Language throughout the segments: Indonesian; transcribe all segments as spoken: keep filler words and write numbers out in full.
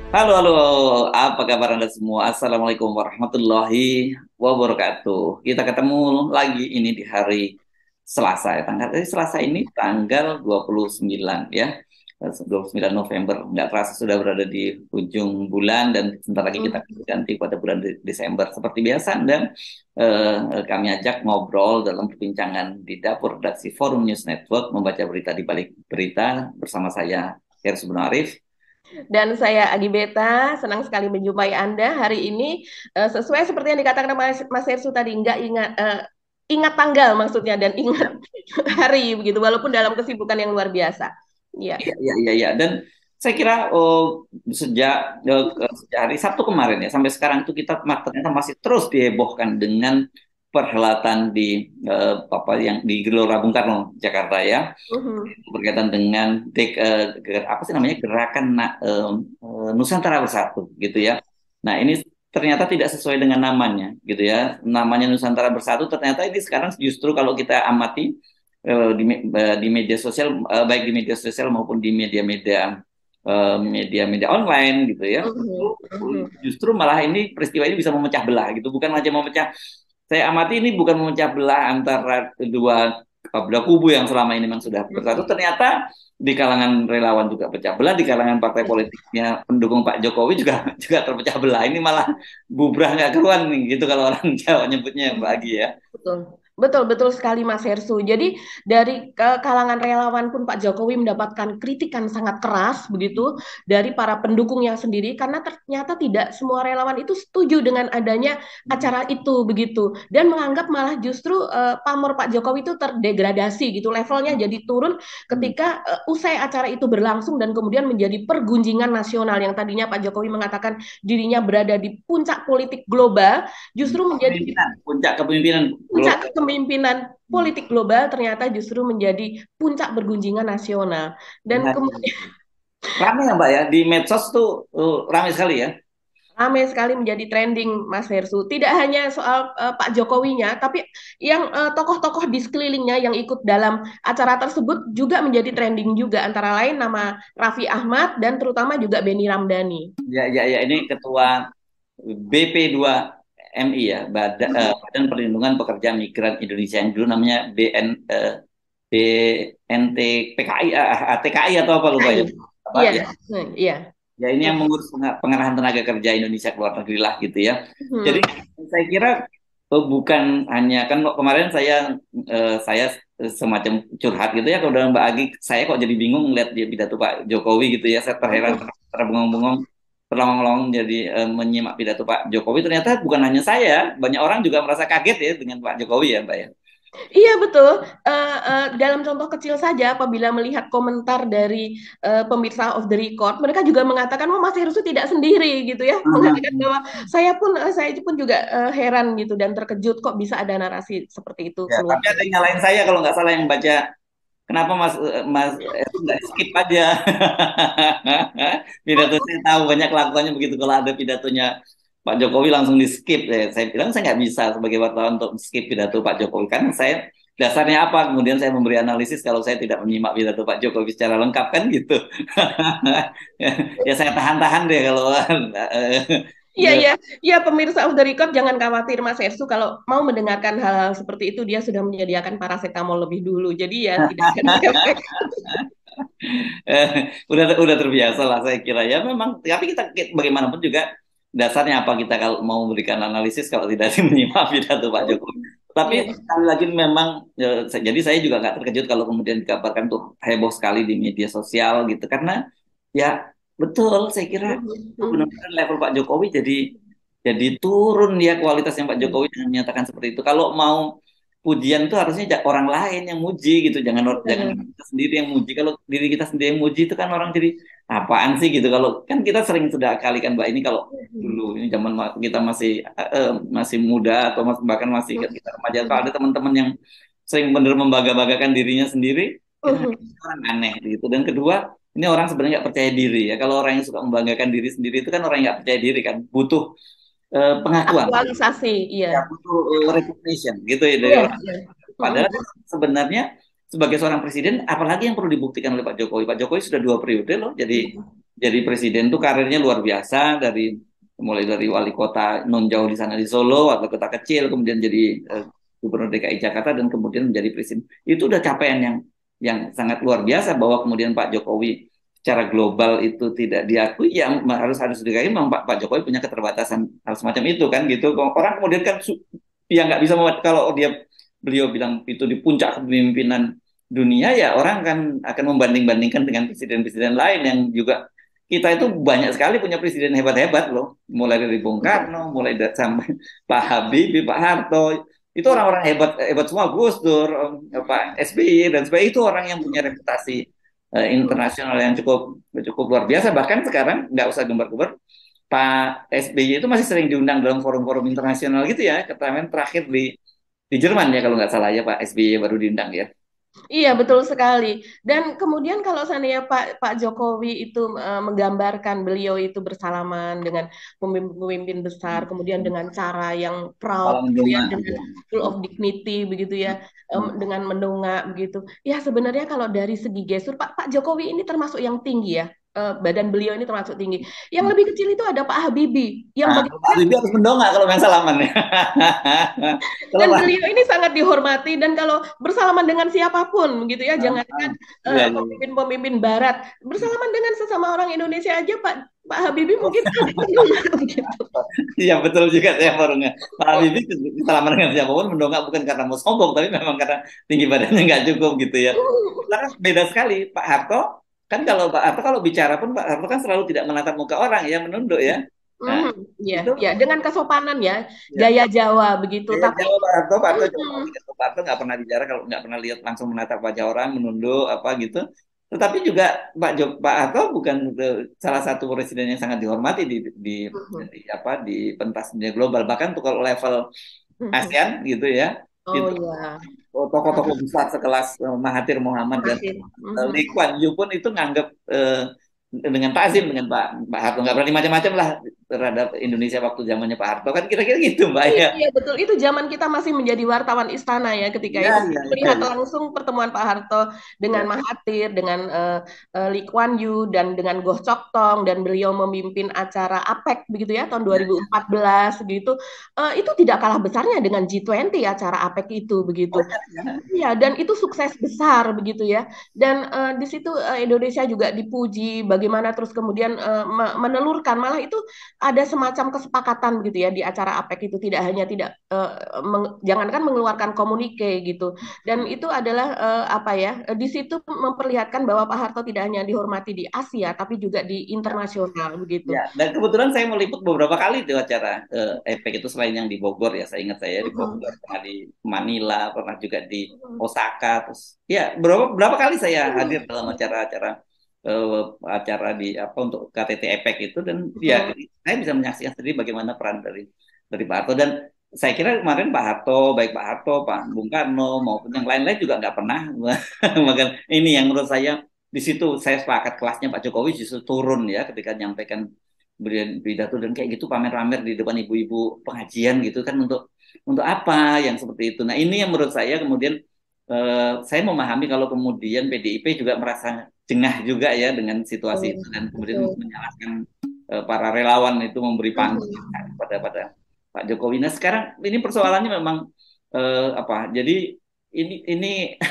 Halo, halo, apa kabar Anda semua? Assalamualaikum warahmatullahi wabarakatuh. Kita ketemu lagi ini di hari Selasa ya. Tanggal eh, Selasa ini tanggal dua puluh sembilan ya. dua puluh sembilan November. Nggak terasa sudah berada di ujung bulan dan sebentar lagi kita akan berganti pada bulan De- Desember. Seperti biasa dan eh, kami ajak ngobrol dalam perbincangan di dapur redaksi Forum News Network membaca berita di balik berita bersama saya Heru Arif. Dan saya Agi Beta, senang sekali menjumpai Anda hari ini. Eh, sesuai seperti yang dikatakan Mas, Mas Hersu tadi, nggak ingat eh, ingat tanggal maksudnya dan ingat hari begitu, walaupun dalam kesibukan yang luar biasa. Iya. Iya, iya, iya, iya. Dan saya kira oh, sejak, eh, ke- sejak hari Sabtu kemarin ya, sampai sekarang itu kita ma- ternyata masih terus dihebohkan dengan perhelatan di eh, apa yang di Gelora Bung Karno Jakarta ya, Mhm. berkaitan dengan dek, eh, ger- apa sih namanya gerakan na- eh, eh, Nusantara Bersatu gitu ya. Nah ini ternyata tidak sesuai dengan namanya gitu ya. Namanya Nusantara Bersatu ternyata ini sekarang justru kalau kita amati eh, di, me- eh, di media sosial, eh, baik di media sosial maupun di media-media eh, media-media online gitu ya, itu Mhm. Mhm. justru malah ini peristiwa ini bisa memecah belah gitu, bukan aja memecah. Saya amati ini bukan memecah belah antara kedua belah kubu yang selama ini memang sudah bersatu. Mhm. Ternyata di kalangan relawan juga pecah belah, di kalangan partai politiknya pendukung Pak Jokowi juga juga terpecah belah. Ini malah bubrah nggak keruan nih, gitu kalau orang Jawa nyebutnya Mbak Agi ya. Betul. Betul, betul sekali Mas Hersu. Jadi dari ke kalangan relawan pun Pak Jokowi mendapatkan kritikan sangat keras begitu dari para pendukungnya sendiri karena ternyata tidak semua relawan itu setuju dengan adanya acara itu begitu dan menganggap malah justru eh, pamor Pak Jokowi itu terdegradasi gitu, levelnya jadi turun Hmm. ketika eh, usai acara itu berlangsung dan kemudian menjadi pergunjingan nasional yang tadinya Pak Jokowi mengatakan dirinya berada di puncak politik global justru menjadi di Kepemimpinan, puncak kepemimpinan puncak global. kepemimpinan Hmm. politik global ternyata justru menjadi puncak bergunjingan nasional. Dan Nah, kemudian ramai ya Mbak ya, di medsos tuh uh, ramai sekali ya. ramai sekali menjadi trending Mas Hersu. Tidak hanya soal uh, Pak Jokowinya, tapi yang uh, tokoh-tokoh di sekelilingnya yang ikut dalam acara tersebut juga menjadi trending juga. Antara lain nama Raffi Ahmad dan terutama juga Benny Ramdhani. Ya, ya, ya, ini ketua B P dua M I ya, Bada- eh, Badan Perlindungan Pekerja Migran Indonesia yang dulu namanya B N eh, B N T P K I, ah, T K I atau apa lupa ya. K I. Apa Iya, ya? hmm, iya. Ya ini yang Hmm. mengurus peng- pengarahan tenaga kerja Indonesia ke luar negeri lah gitu ya. Jadi Hmm. saya kira eh, bukan hanya kan kok kemarin saya eh, saya semacam curhat gitu ya kalau dalam Mbak Agi, saya kok jadi bingung melihat dia pidato Pak Jokowi gitu ya. Saya terheran, Hmm. terbengong-bengong, terlongong-longong jadi eh, menyimak pidato Pak Jokowi. Ternyata bukan hanya saya, banyak orang juga merasa kaget ya dengan Pak Jokowi ya, Mbak ya. Iya betul. Eh, eh, dalam contoh kecil saja, apabila melihat komentar dari eh, pemirsa of the record, mereka juga mengatakan, "Oh, Mas Heru tidak sendiri," gitu ya, mengatakan Mhm. bahwa saya pun eh, saya pun juga eh, heran gitu dan terkejut kok bisa ada narasi seperti itu Ya, keluar tapi ada dari. yang nyalain saya kalau nggak salah yang baca. Kenapa Mas Mas itu nggak skip aja? Pidato saya tahu banyak kelakuannya begitu. Kalau ada pidatonya Pak Jokowi langsung di skip. Eh, saya bilang saya nggak bisa sebagai wartawan untuk skip pidato Pak Jokowi karena saya dasarnya apa? Kemudian saya memberi analisis kalau saya tidak menyimak pidato Pak Jokowi secara lengkap kan gitu. Ya saya tahan-tahan deh kalau Iya, iya, iya, pemirsa of the record jangan khawatir Mas Heru kalau mau mendengarkan hal-hal seperti itu dia sudah menyediakan paracetamol lebih dulu. Jadi ya tidak akan efek. Eh, udah udah terbiasa lah saya kira ya memang, tapi kita bagaimanapun juga dasarnya apa kita kalau mau memberikan analisis kalau tidak menyimak pidato Pak Jokowi. Tapi Iya. sekali lagi memang eh, saya- jadi saya juga nggak terkejut kalau kemudian dikabarkan tuh heboh sekali di media sosial gitu karena ya betul saya kira Mhm, itu mhm, benar-benar level Pak Jokowi jadi jadi turun ya kualitasnya Pak mhm. Jokowi dengan menyatakan seperti itu. Kalau mau pujian itu harusnya ja- orang lain yang muji gitu, jangan or- jangan Iya. kita sendiri yang muji. Kalau diri kita sendiri yang muji itu kan orang jadi apaan sih gitu. Kalau kan kita sering sudah kali kan Mbak ini kalau dulu Mhm, ini zaman ma- kita masih eh, eh, masih muda atau mas- bahkan masih kita remaja, kalau ada teman-teman yang sering bener membangga-banggakan dirinya sendiri, kita mhm, ngerasa ini orang aneh gitu. Dan kedua, ini orang sebenarnya nggak percaya diri ya. Kalau orang yang suka membanggakan diri sendiri itu kan orang yang nggak percaya diri kan, butuh eh, pengakuan, aktualisasi, iya. ya butuh eh, recognition gitu ya dari Iya, orang. iya. Padahal Mm-mm. sebenarnya sebagai seorang presiden, apalagi yang perlu dibuktikan oleh Pak Jokowi? Pak Jokowi sudah dua periode loh jadi jadi presiden tuh karirnya luar biasa dari mulai dari wali kota non jauh di sana di Solo atau kota kecil kemudian jadi eh, gubernur D K I Jakarta dan kemudian menjadi presiden itu udah capaian yang yang sangat luar biasa bahwa kemudian Pak Jokowi secara global itu tidak diakui ya harus harus diakui memang Pak, Pak Jokowi punya keterbatasan hal semacam itu kan gitu orang kemudian kan ya nggak bisa kalau dia beliau bilang itu di puncak kepemimpinan dunia ya orang kan akan membanding-bandingkan dengan presiden-presiden lain yang juga kita itu banyak sekali punya presiden hebat-hebat loh, mulai dari Bung Karno, mulai dari sampai Pak Habibie, Pak Harto, itu orang-orang hebat hebat semua, Gus Dur, Pak S B Y dan sebagainya itu orang yang punya reputasi uh, internasional yang cukup cukup luar biasa. Bahkan sekarang nggak usah gembar-gembar, Pak S B Y itu masih sering diundang dalam forum-forum internasional gitu ya. Kemarin terakhir di di Jerman ya kalau nggak salah ya Pak S B Y baru diundang ya. Iya, betul sekali. Dan kemudian kalau seandainya Pak Pak Jokowi itu eh, menggambarkan beliau itu bersalaman dengan pemimpin-pemimpin besar, kemudian dengan cara yang proud, Malah gitu ya, mendongak dengan gitu. full of dignity, begitu ya, em, dengan mendongak, begitu. Ya, sebenarnya kalau dari segi gestur, Pak Pak Jokowi ini termasuk yang tinggi ya. Eh, badan beliau ini termasuk tinggi. Yang lebih kecil itu ada Pak Habibie, yang Nah, Pak bagaimana Habibie harus mendongak kalau main salaman ya. Kalau dan Pak beliau ini sangat dihormati dan kalau bersalaman dengan siapapun gitu ya ah, jangankan ah. Iya, eh, iya, iya. pemimpin-pemimpin barat bersalaman dengan sesama orang Indonesia aja Pak Pak Habibie mungkin ada mendengar begitu. Iya betul juga saya forumnya. Pak Habibie salaman dengan siapapun mendongak bukan karena mau sombong, tapi memang karena tinggi badannya nggak cukup gitu ya. Karena beda sekali. Pak Harto, kan kalau Pak Harto kalau bicara pun Pak Harto kan selalu tidak menatap muka orang ya, menunduk ya. Nah, Mhm, ya, itu ya dengan kesopanan ya, ya. gaya Jawa begitu. Saya Tapi jawab Pak Harto, Pak Harto coba mhm, gitu. Pak Harto nggak pernah bicara kalau nggak pernah lihat langsung menatap wajah orang, menunduk apa gitu. Tetapi juga Pak Jok, Pak Harto bukan eh, salah satu presiden yang sangat dihormati di, di, mhm, di apa di pentas dunia global. Bahkan tuh kalau level mhm. ASEAN gitu ya, Oh itu ya, tokoh-tokoh besar sekelas eh, Mahathir Mohamad dan Mahathir. eh, Mhm. Lee Kuan Yew pun itu nganggap eh, dengan takzim dengan Pak Pak Harto nggak berani macam-macam lah terhadap Indonesia waktu zamannya Pak Harto kan kira-kira gitu Mbak Iya, ya. iya, betul. Itu zaman kita masih menjadi wartawan istana ya ketika Iya, itu. iya, iya, Melihat iya. langsung pertemuan Pak Harto dengan Ya. Mahathir, dengan eh, eh, Lee Kuan Yew, dan dengan Goh Chok Tong, dan beliau memimpin acara APEC begitu ya, tahun Ya. dua ribu empat belas gitu. Eh, itu tidak kalah besarnya dengan G dua puluh acara APEC itu Oh begitu. iya, iya. Iya, dan itu sukses besar begitu ya. Dan eh, di situ eh, Indonesia juga dipuji bagaimana terus kemudian eh, me- menelurkan malah itu ada semacam kesepakatan gitu ya di acara APEC itu tidak hanya tidak eh, meng- jangankan mengeluarkan komunike gitu. Dan itu adalah eh, apa ya? eh, Di situ memperlihatkan bahwa Pak Harto tidak hanya dihormati di Asia tapi juga di internasional begitu. Ya, dan kebetulan saya meliput beberapa kali di acara eh, efek itu selain yang di Bogor ya, saya ingat saya di Mhm. Bogor, pernah di Manila, pernah juga di Osaka, terus ya berapa berapa kali saya hadir dalam acara-acara eh, acara di apa untuk K T T efek itu dan ya Mhm. saya bisa menyaksikan sendiri bagaimana peran dari dari Pak Harto dan saya kira kemarin Pak Harto, baik Pak Harto, Pak Bung Karno maupun yang lain-lain juga nggak pernah, bahkan ini yang menurut saya di situ saya sepakat kelasnya Pak Jokowi justru turun ya ketika menyampaikan berian pidato dan kayak gitu pamer-pamer di depan ibu-ibu pengajian gitu kan untuk untuk apa yang seperti itu. Nah ini yang menurut saya kemudian eh, saya memahami kalau kemudian P D I P juga merasa jengah juga ya dengan situasi Betul, itu dan kemudian betul. menyalahkan eh, para relawan itu memberi panggung Mhm. pada pada Pak Jokowi. Nah sekarang ini persoalannya memang eh, apa? Jadi ini ini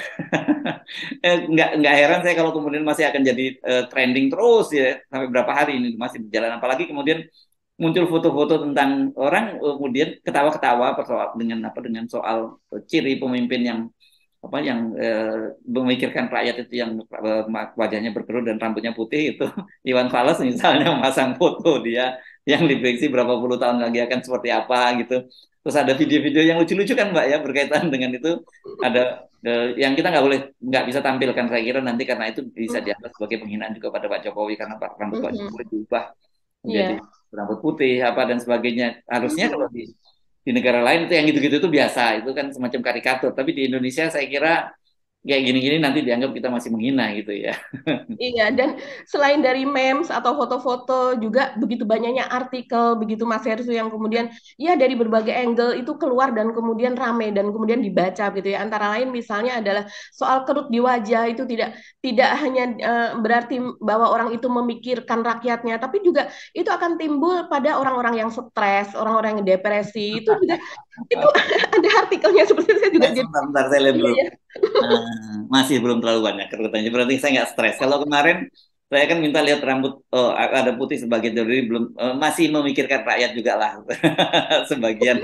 Eh, nggak nggak heran saya kalau kemudian masih akan jadi eh, trending terus ya sampai berapa hari ini masih berjalan apalagi kemudian muncul foto-foto tentang orang eh, kemudian ketawa-ketawa persoal dengan apa dengan soal eh, ciri pemimpin yang apa yang eh, memikirkan rakyat itu yang eh, wajahnya berkerut dan rambutnya putih itu Iwan Fals misalnya memasang foto dia yang diprediksi berapa puluh tahun lagi akan seperti apa gitu. Terus ada video-video yang lucu-lucu kan Mbak ya berkaitan dengan itu ada eh, yang kita nggak boleh nggak bisa tampilkan saya kira nanti karena itu bisa Mhm. dianggap sebagai penghinaan juga pada Pak Jokowi karena Pak rambut Pak Jokowi Mhm. diubah menjadi Iya. rambut putih apa dan sebagainya. Harusnya kalau Mhm. di di negara lain itu yang gitu-gitu itu biasa, itu kan semacam karikatur. Tapi di Indonesia saya kira kayak gini-gini nanti dianggap kita masih menghina gitu ya. Iya, dan selain dari memes atau foto-foto juga begitu banyaknya artikel begitu Mas Hersu yang kemudian ya dari berbagai angle itu keluar dan kemudian rame dan kemudian dibaca gitu ya. Antara lain misalnya adalah soal kerut di wajah itu tidak tidak hanya eh, berarti bahwa orang itu memikirkan rakyatnya, tapi juga itu akan timbul pada orang-orang yang stres, orang-orang yang depresi. Itu juga itu ada artikelnya seperti itu. Saya juga Eh, jadi sebentar, sebentar saya lihat iya dulu. ya. Nah, masih belum terlalu banyak kerutannya. Berarti saya nggak stres. Kalau kemarin saya kan minta lihat rambut oh, ada putih sebagian jadi belum eh, masih memikirkan rakyat juga lah sebagian.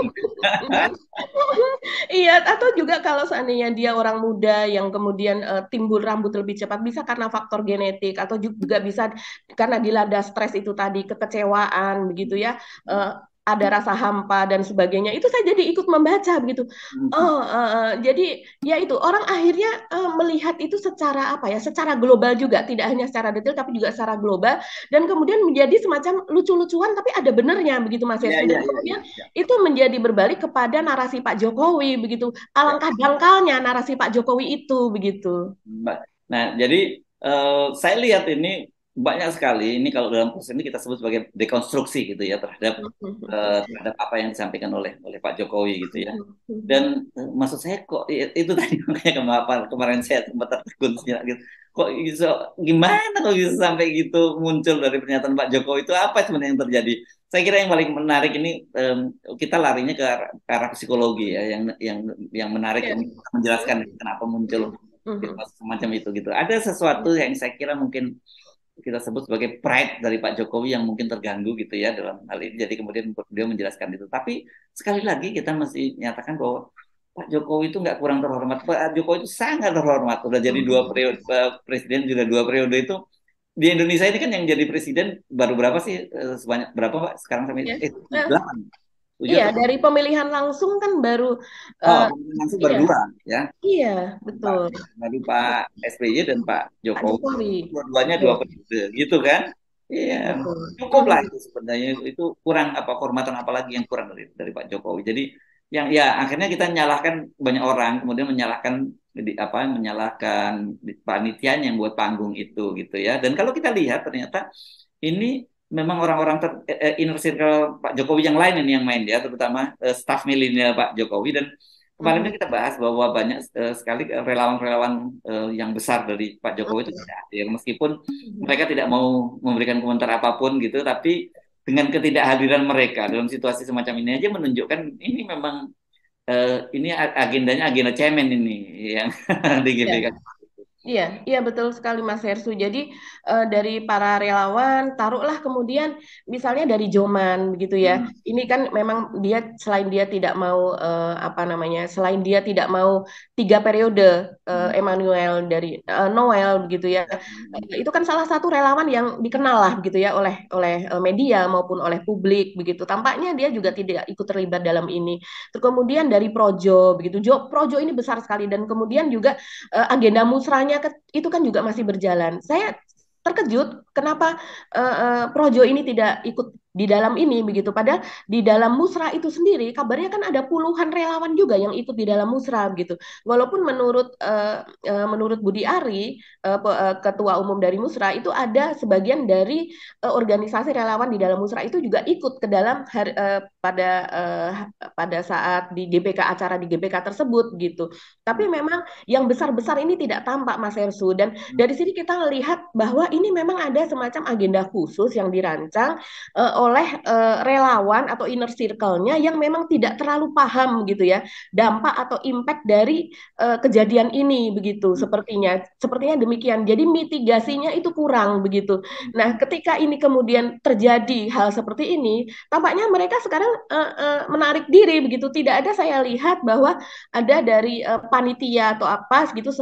Iya, atau juga kalau seandainya dia orang muda yang kemudian eh, timbul rambut lebih cepat, bisa karena faktor genetik atau juga bisa karena dilanda stres itu tadi, kekecewaan begitu ya, eh, ada rasa hampa dan sebagainya. Itu saya jadi ikut membaca begitu. Oh, eh, eh, jadi ya itu orang akhirnya eh, melihat itu secara apa ya, secara global juga, tidak hanya secara detail tapi juga secara global dan kemudian menjadi semacam lucu-lucuan tapi ada benernya begitu Mas Ya, Yesu. ya, Dan ya, kemudian ya, ya, itu menjadi berbalik kepada narasi Pak Jokowi begitu. ya. Alangkah dangkalnya narasi Pak Jokowi itu begitu. Mbak. Nah, jadi eh, saya lihat ini banyak sekali ini kalau dalam proses ini kita sebut sebagai dekonstruksi gitu ya terhadap eh, terhadap apa yang disampaikan oleh oleh Pak Jokowi gitu ya. Dan eh, maksud saya kok i- itu tadi makanya kemarin kemarin saya sempat tertegun sejenak gitu. Kok bisa gimana kok bisa sampai gitu muncul dari pernyataan Pak Jokowi itu apa sebenarnya yang terjadi? Saya kira yang paling menarik ini em, kita larinya ke arah, ke arah psikologi ya yang yang yang menarik Iya. yang menjelaskan kenapa muncul situasi semacam itu gitu. Ada sesuatu yang saya kira mungkin kita sebut sebagai pride dari Pak Jokowi yang mungkin terganggu gitu ya dalam hal ini. Jadi kemudian beliau menjelaskan itu. Tapi sekali lagi kita mesti nyatakan bahwa Pak Jokowi itu nggak kurang terhormat. Pak Jokowi itu sangat terhormat. Udah jadi dua periode eh, presiden juga dua periode itu di Indonesia ini kan yang jadi presiden baru berapa sih? Eh, sebanyak berapa Pak? Sekarang sampai Ya. eh Nah, delapan, tujuh iya atau dari pemilihan langsung kan baru oh eh, pemilihan langsung baru iya, dua ya. iya, Pak betul. lalu Pak S B Y dan Pak Pak Jokowi Jokowi. dua-duanya dua Betul, periode gitu kan. Iya, betul. cukup lah itu sebenarnya itu kurang apa kehormatan apalagi yang kurang dari dari Pak Jokowi. Jadi yang ya akhirnya kita menyalahkan banyak orang, kemudian menyalahkan di, apa menyalahkan di- panitianya yang buat panggung itu gitu ya. Dan kalau kita lihat ternyata ini memang orang-orang ter, eh, eh, inner circle Pak Jokowi yang lain ini yang main ya, terutama eh, staf milenial Pak Jokowi dan kemarin kan Mhm. kita bahas bahwa banyak eh, sekali relawan-relawan eh, yang besar dari Pak Jokowi itu tidak hadir meskipun mereka tidak mau memberikan komentar apapun gitu, tapi dengan ketidakhadiran mereka dalam situasi semacam ini aja menunjukkan ini memang eh, ini agendanya agenda cemen ini yang di Ya. G B K. Iya, iya betul sekali Mas Hersu. Jadi eh, dari para relawan, taruhlah kemudian misalnya dari Joman begitu ya. Hmm. Ini kan memang dia selain dia tidak mau eh, apa namanya, selain dia tidak mau tiga periode eh, Hmm. Emmanuel dari eh, Noel begitu ya. Ya. Eh, itu kan salah satu relawan yang dikenal lah begitu ya oleh oleh eh, media maupun oleh publik begitu. Tampaknya dia juga tidak ikut terlibat dalam ini. Terus kemudian dari Projo begitu. Jo, Projo ini besar sekali dan kemudian juga eh, agenda musrahnya ke- itu kan juga masih berjalan. Saya terkejut kenapa eh, eh, Projo ini tidak ikut di dalam ini begitu. Padahal di dalam musrah itu sendiri kabarnya kan ada puluhan relawan juga yang ikut di dalam musrah begitu. Walaupun menurut eh, eh, menurut Budi Ari eh, pe- eh, ketua umum dari musrah itu ada sebagian dari eh, organisasi relawan di dalam musrah itu juga ikut ke dalam har- eh, pada eh, pada saat di G B K acara di G B K tersebut gitu. Tapi memang yang besar-besar ini tidak tampak Mas Ersu dan dari sini kita melihat bahwa ini memang ada semacam agenda khusus yang dirancang eh, oleh eh, relawan atau inner circle-nya yang memang tidak terlalu paham gitu ya dampak atau impact dari eh, kejadian ini begitu sepertinya sepertinya demikian jadi mitigasinya itu kurang begitu. Nah ketika ini kemudian terjadi hal seperti ini tampaknya mereka sekarang eh, eh, menarik diri begitu tidak ada saya lihat bahwa ada dari eh, panitia atau apa gitu semacam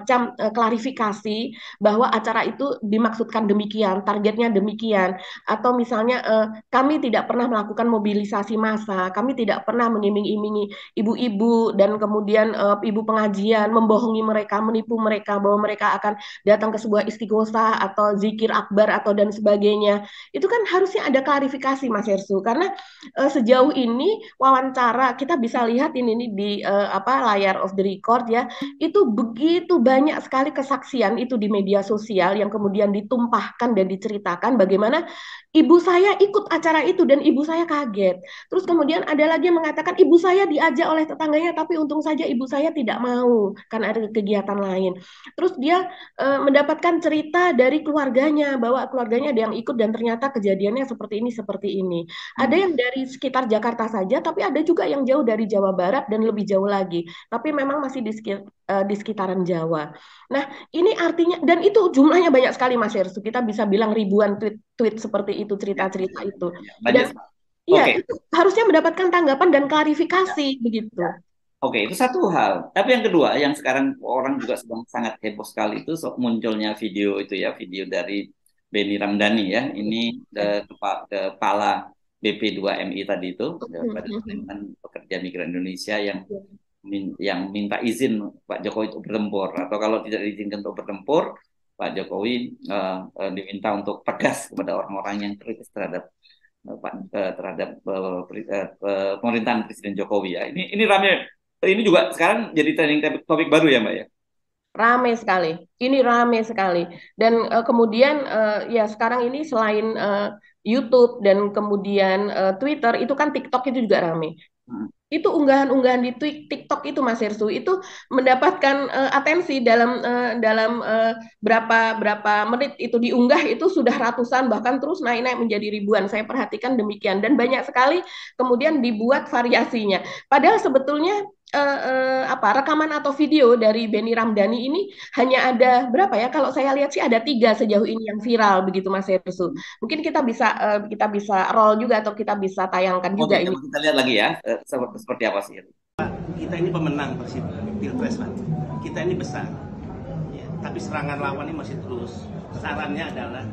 semacam uh, klarifikasi bahwa acara itu dimaksudkan demikian, targetnya demikian, atau misalnya uh, kami tidak pernah melakukan mobilisasi massa, kami tidak pernah mengiming-imingi ibu-ibu dan kemudian uh, ibu pengajian membohongi mereka, menipu mereka bahwa mereka akan datang ke sebuah istighosah atau zikir akbar atau dan sebagainya. Itu kan harusnya ada klarifikasi Mas Hersu, karena uh, sejauh ini wawancara kita bisa lihat ini, ini di uh, apa layar of the record ya, itu begitu banyak sekali kesaksian itu di media sosial yang kemudian ditumpahkan dan diceritakan bagaimana ibu saya ikut acara itu dan ibu saya kaget. Terus kemudian ada lagi yang mengatakan ibu saya diajak oleh tetangganya tapi untung saja ibu saya tidak mau karena ada kegiatan lain. Terus dia uh, mendapatkan cerita dari keluarganya bahwa keluarganya ada yang ikut dan ternyata kejadiannya seperti ini seperti ini. Ada yang dari sekitar Jakarta saja, tapi ada juga yang jauh dari Jawa Barat dan lebih jauh lagi. Tapi memang masih di, uh, di sekitaran Jawa. Nah, ini artinya, dan itu jumlahnya banyak sekali Mas Hersu. Kita bisa bilang ribuan tweet-tweet seperti itu, cerita-cerita itu. Dan iya, okay. itu harusnya mendapatkan tanggapan dan klarifikasi, ya. Begitu. Ya. Oke, okay, itu satu hal. Tapi yang kedua, yang sekarang orang juga sedang sangat heboh sekali itu so, munculnya video itu ya, video dari Benny Ramdhani ya. Ini the, kepala B P dua M I tadi itu, Badan Pekerja Migran Indonesia yang min, yang minta izin Pak Jokowi untuk bertempur, atau kalau tidak diizinkan untuk bertempur, Pak Jokowi uh, uh, diminta untuk tegas kepada orang-orang yang kritis terhadap uh, terhadap uh, uh, pemerintahan Presiden Jokowi ya. Ini ini ramai. Ini juga sekarang jadi trending topik baru ya Mbak ya? Rame sekali, ini rame sekali. Dan uh, kemudian uh, ya sekarang ini selain uh, YouTube dan kemudian uh, Twitter, itu kan TikTok itu juga rame. Hmm. Itu unggahan-unggahan di TikTok itu Mas Hersu, itu mendapatkan uh, atensi dalam uh, dalam uh, berapa berapa menit itu diunggah itu sudah ratusan bahkan terus naik-naik menjadi ribuan. Saya perhatikan demikian dan banyak sekali kemudian dibuat variasinya. Padahal sebetulnya Uh, uh, apa rekaman atau video dari Benny Ramdhani ini hanya ada berapa ya? Kalau saya lihat sih ada tiga sejauh ini yang viral begitu Mas Hersu. Mungkin kita bisa uh, kita bisa roll juga atau kita bisa tayangkan juga Oke, ini. Kita lihat lagi ya uh, seperti, seperti apa sih? Kita ini pemenang Pilpres Pak. Kita ini besar, ya, tapi serangan lawan ini masih terus. Sarannya adalah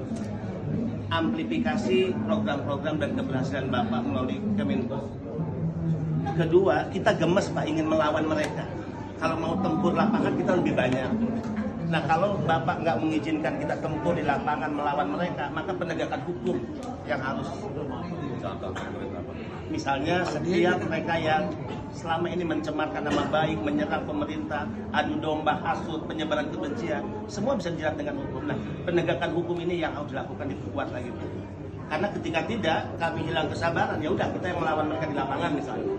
amplifikasi program-program dan keberhasilan Bapak melalui Kemenko. Kedua, kita gemes Pak ingin melawan mereka. Kalau mau tempur lapangan kita lebih banyak. Nah kalau Bapak nggak mengizinkan kita tempur di lapangan melawan mereka, maka penegakan hukum yang harus contoh. Misalnya setiap mereka yang selama ini mencemarkan nama baik, menyerang pemerintah, adu domba, hasut, penyebaran kebencian, semua bisa dijerat dengan hukum. Nah penegakan hukum ini yang harus dilakukan diperkuat lagi. Karena ketika tidak, kami hilang kesabaran, ya udah kita yang melawan mereka di lapangan misalnya.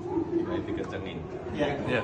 Ya. Ya.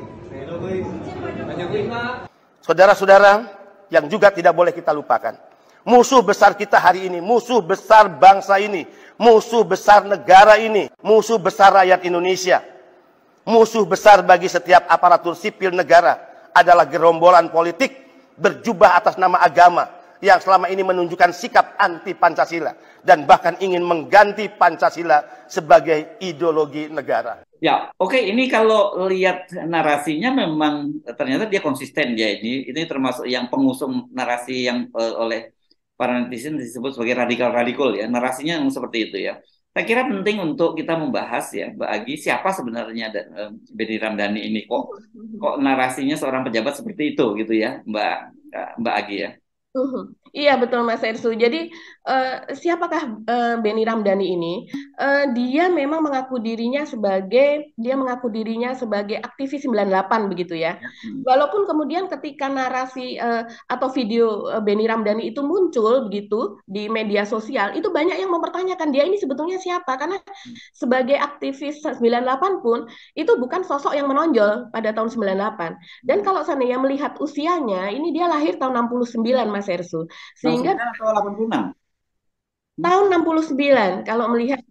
Saudara-saudara yang juga tidak boleh kita lupakan, musuh besar kita hari ini, musuh besar bangsa ini, musuh besar negara ini, musuh besar rakyat Indonesia, musuh besar bagi setiap aparatur sipil negara adalah gerombolan politik berjubah atas nama agama yang selama ini menunjukkan sikap anti Pancasila dan bahkan ingin mengganti Pancasila sebagai ideologi negara. Ya, oke. Okay. Ini kalau lihat narasinya memang ternyata dia konsisten ya. Ini ini termasuk yang pengusung narasi yang uh, oleh para netizen disebut sebagai radikal-radikal ya. Narasinya yang seperti itu ya. Saya kira penting untuk kita membahas ya, bagi siapa sebenarnya uh, Benny Ramdhani ini, kok kok narasinya seorang pejabat seperti itu gitu ya, Mbak Mbak Agi ya. Uh, iya betul Mas Hersu. Jadi uh, siapakah uh, Benny Ramdhani ini? Uh, dia memang mengaku dirinya sebagai dia mengaku dirinya sebagai aktivis sembilan puluh delapan begitu ya. Hmm. Walaupun kemudian ketika narasi uh, atau video uh, Benny Ramdhani itu muncul begitu di media sosial, itu banyak yang mempertanyakan dia ini sebetulnya siapa? Karena sebagai aktivis sembilan puluh delapan pun itu bukan sosok yang menonjol pada tahun sembilan puluh delapan. Dan kalau seandainya melihat usianya, ini dia lahir tahun enam puluh sembilan Mas Hersu. Sehingga delapan puluh enam. Tahun enam puluh sembilan kalau melihat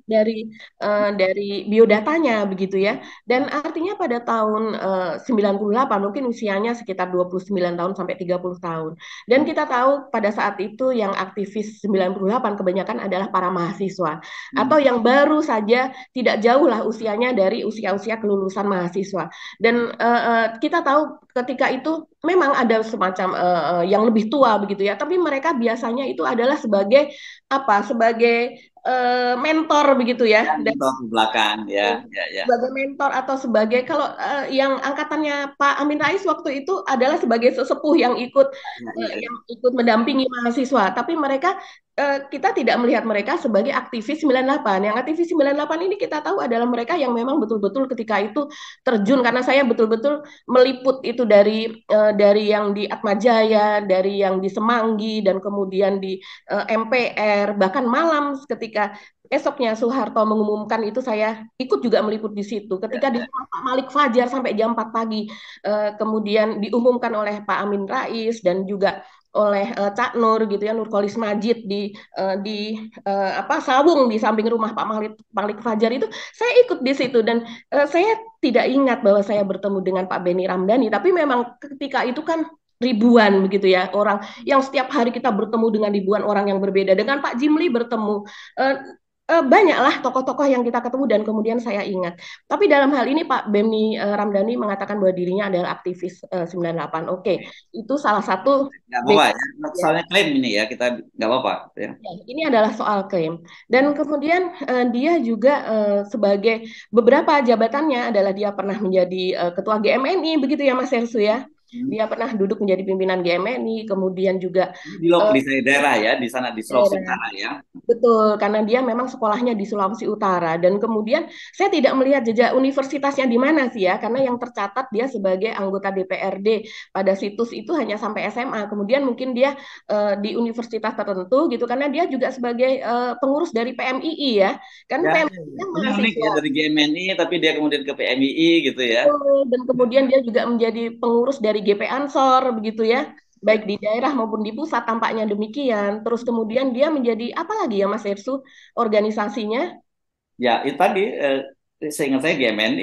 dari eh, dari biodatanya begitu ya. Dan artinya pada tahun eh, sembilan puluh delapan mungkin usianya sekitar dua puluh sembilan tahun sampai tiga puluh tahun. Dan kita tahu pada saat itu yang aktivis sembilan puluh delapan kebanyakan adalah para mahasiswa atau Hmm. yang baru saja tidak jauh lah usianya dari usia-usia kelulusan mahasiswa. Dan eh, eh, kita tahu ketika itu memang ada semacam eh, eh, yang lebih tua begitu ya, tapi mereka biasanya itu adalah sebagai apa? Sebagai eh, mentor begitu Ya, ya. Dan mentor ke belakang, ya, ya, ya. sebagai mentor atau sebagai kalau eh, yang angkatannya Pak Amin Rais waktu itu adalah sebagai sesepuh yang ikut Ya, eh, ya, ya. yang ikut mendampingi mahasiswa, tapi mereka eh, kita tidak melihat mereka sebagai aktivis sembilan puluh delapan. Yang aktivis sembilan puluh delapan ini kita tahu adalah mereka yang memang betul-betul ketika itu terjun karena saya betul-betul meliput itu dari eh, dari yang di Atmajaya, dari yang di Semanggi dan kemudian di eh, M P R, bahkan malam ketika esoknya Soeharto mengumumkan itu saya ikut juga meliput di situ. Ya, Ketika di ya. rumah Pak Malik Fajar sampai jam empat pagi, eh, kemudian diumumkan oleh Pak Amin Rais dan juga oleh eh, Cak Nur gitu ya, Nurkolis Majid di eh, di eh, apa Sawung di samping rumah Pak Malik Malik Fajar itu saya ikut di situ dan eh, saya tidak ingat bahwa saya bertemu dengan Pak Beni Ramdhani, tapi memang ketika itu kan ribuan begitu ya orang yang setiap hari kita bertemu dengan ribuan orang yang berbeda. Dengan Pak Jimli bertemu eh, eh, banyaklah tokoh-tokoh yang kita ketemu dan kemudian saya ingat. Tapi dalam hal ini Pak Beni eh, Ramdhani mengatakan bahwa dirinya adalah aktivis eh, sembilan puluh delapan. Oke, itu salah satu Nggak apa-apa background ya. ya. Soalnya klaim ini ya, kita nggak apa-apa ya. Ya, ini adalah soal klaim. Dan kemudian eh, dia juga eh, sebagai beberapa jabatannya adalah dia pernah menjadi eh, ketua G M N I begitu ya Mas Hersu ya. Hmm. Dia pernah duduk menjadi pimpinan G M N I, kemudian juga Ini di, lo- eh, di daerah ya, di sana di Sulawesi daerah. Utara ya. Betul, karena dia memang sekolahnya di Sulawesi Utara dan kemudian saya tidak melihat jejak universitasnya di mana sih ya, karena yang tercatat dia sebagai anggota D P R D pada situs itu hanya sampai S M A. Kemudian mungkin dia eh, di universitas tertentu gitu, karena dia juga sebagai eh, pengurus dari P M I I ya, kan Ya, P M I I ya. yang Ini unik ya mahasiswa. dari G M N I, tapi dia kemudian ke P M I I gitu ya. Betul, dan kemudian dia juga menjadi pengurus dari G P Ansor begitu ya, baik Ya, di daerah maupun di pusat tampaknya demikian. Terus kemudian dia menjadi apa lagi ya Mas Ersu organisasinya? ya itu tadi eh, seingat saya G M N I,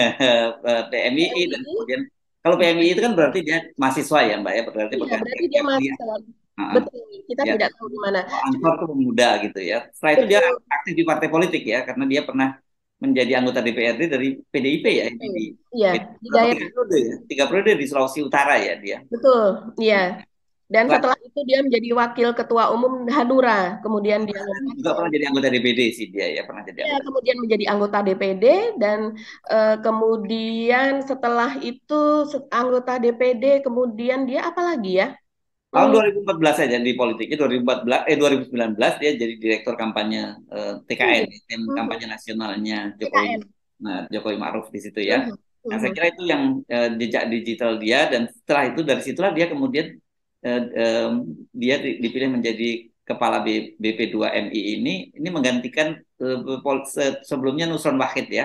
eh, P M I I dan P M I I. kemudian kalau P M I I itu kan berarti dia mahasiswa ya Mbak ya, berarti Iya, berarti dia bergantian dia. mahasiswa. Heeh. Betul, kita Ya, tidak tahu di mana. kalau Cuma Ansor tuh pemuda gitu ya. Setelah itu dia betul, aktif di partai politik ya, karena dia pernah menjadi anggota D P R D dari P D I P ya, ini di iya, eh, di berapa tiga daerah. periode ya, tiga periode di Sulawesi Utara ya dia. Betul, iya. Dan Setelah setelah itu dia menjadi wakil ketua umum Hanura. Kemudian dia itu lompat juga ke pernah jadi anggota D P D sih dia ya, pernah jadi ya, anggota. kemudian menjadi anggota D P D dan eh, kemudian setelah itu se- anggota D P D, kemudian dia apa lagi ya? Tahun Hmm, dua ribu empat belas saja di politiknya, dua ribu empat belas eh dua ribu sembilan belas dia jadi direktur kampanye eh, T K N, iya. tim Mhm. kampanye nasionalnya Jokowi, P K N. nah, Jokowi Ma'ruf di situ ya. Mhm. Nah, saya Mhm. kira itu yang eh, jejak digital dia dan setelah itu dari situlah dia kemudian eh, em, dia di- dipilih menjadi kepala B- BP dua M I ini ini menggantikan eh, pol- se- sebelumnya Nusron Wahid ya.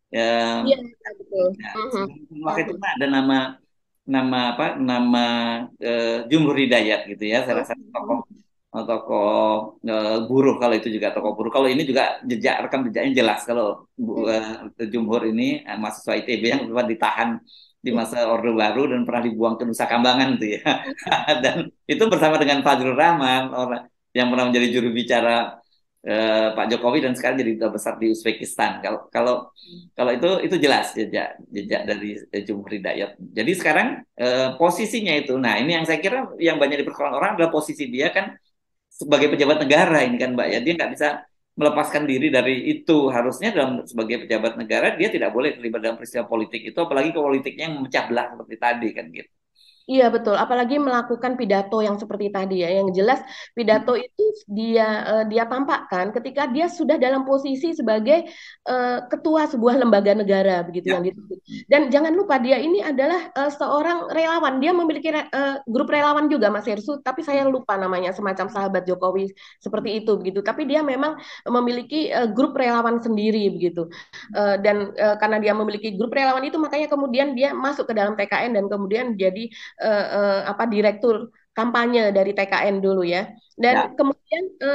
Iya, Em, iya, betul. nah, Mhm. sebelum Nusron Wahid Mhm. itu ada nama nama apa nama eh, Jumhur Hidayat gitu ya, salah satu tokoh Mhm. tokoh eh, buruh, kalau itu juga tokoh buruh, kalau ini juga jejak rekam jejaknya jelas kalau Bu- Mhm. eh, Jumhur ini eh, mahasiswa I T B yang sempat ditahan di masa Orde Baru dan pernah dibuang ke Nusa Kambangan tuh ya. Dan itu bersama dengan Fazlur Rahman, orang yang pernah menjadi juru bicara eh, Pak Jokowi dan sekarang jadi duta besar di Uzbekistan. Kalau kalau kalau itu itu jelas jejak jejak dari eh, Jumhur Hidayat. Jadi sekarang eh, posisinya itu, nah ini yang saya kira yang banyak dipersoalkan orang adalah posisi dia kan sebagai pejabat negara ini kan Mbak ya, dia nggak bisa melepaskan diri dari itu. Harusnya dalam sebagai pejabat negara dia tidak boleh terlibat dalam peristiwa politik itu, apalagi ke politiknya yang memecah belah seperti tadi kan gitu. Iya betul, apalagi melakukan pidato yang seperti tadi ya, yang jelas pidato itu dia eh, dia tampakkan ketika dia sudah dalam posisi sebagai eh, ketua sebuah lembaga negara begitu Ya. yang disebut. Dan jangan lupa dia ini adalah eh, seorang relawan, dia memiliki re- eh, grup relawan juga Mas Hersu, tapi saya lupa namanya, semacam sahabat Jokowi seperti itu begitu. Tapi dia memang memiliki eh, grup relawan sendiri begitu. Eh, dan eh, karena dia memiliki grup relawan itu makanya kemudian dia masuk ke dalam T K N dan kemudian jadi eh, eh, apa direktur kampanye dari T K N dulu ya. Dan Ya. kemudian eh,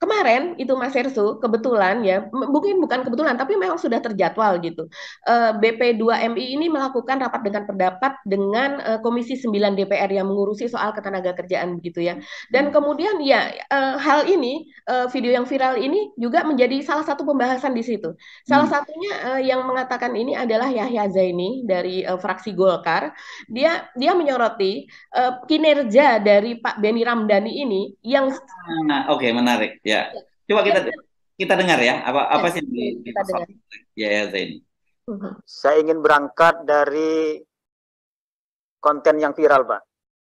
kemarin itu Mas Hersu kebetulan ya, mungkin bukan kebetulan tapi memang sudah terjadwal gitu. Eh, B P dua M I ini melakukan rapat dengan pendapat dengan eh, Komisi sembilan D P R yang mengurusi soal ketenagakerjaan begitu ya. Dan kemudian ya eh, hal ini eh, video yang viral ini juga menjadi salah satu pembahasan di situ. Salah Hmm. satunya eh, yang mengatakan ini adalah Yahya Zaini dari eh, fraksi Golkar. Dia dia menyoroti eh, kinerja dari Pak Beni Ramdhani ini yang Nah, oke, menarik ya. Coba dia kita benar kita dengar ya, apa ya, apa sih yang di, kita dengar. dipersoalkan oleh Yahya Zaini. Mhm. Saya ingin berangkat dari konten yang viral, Pak.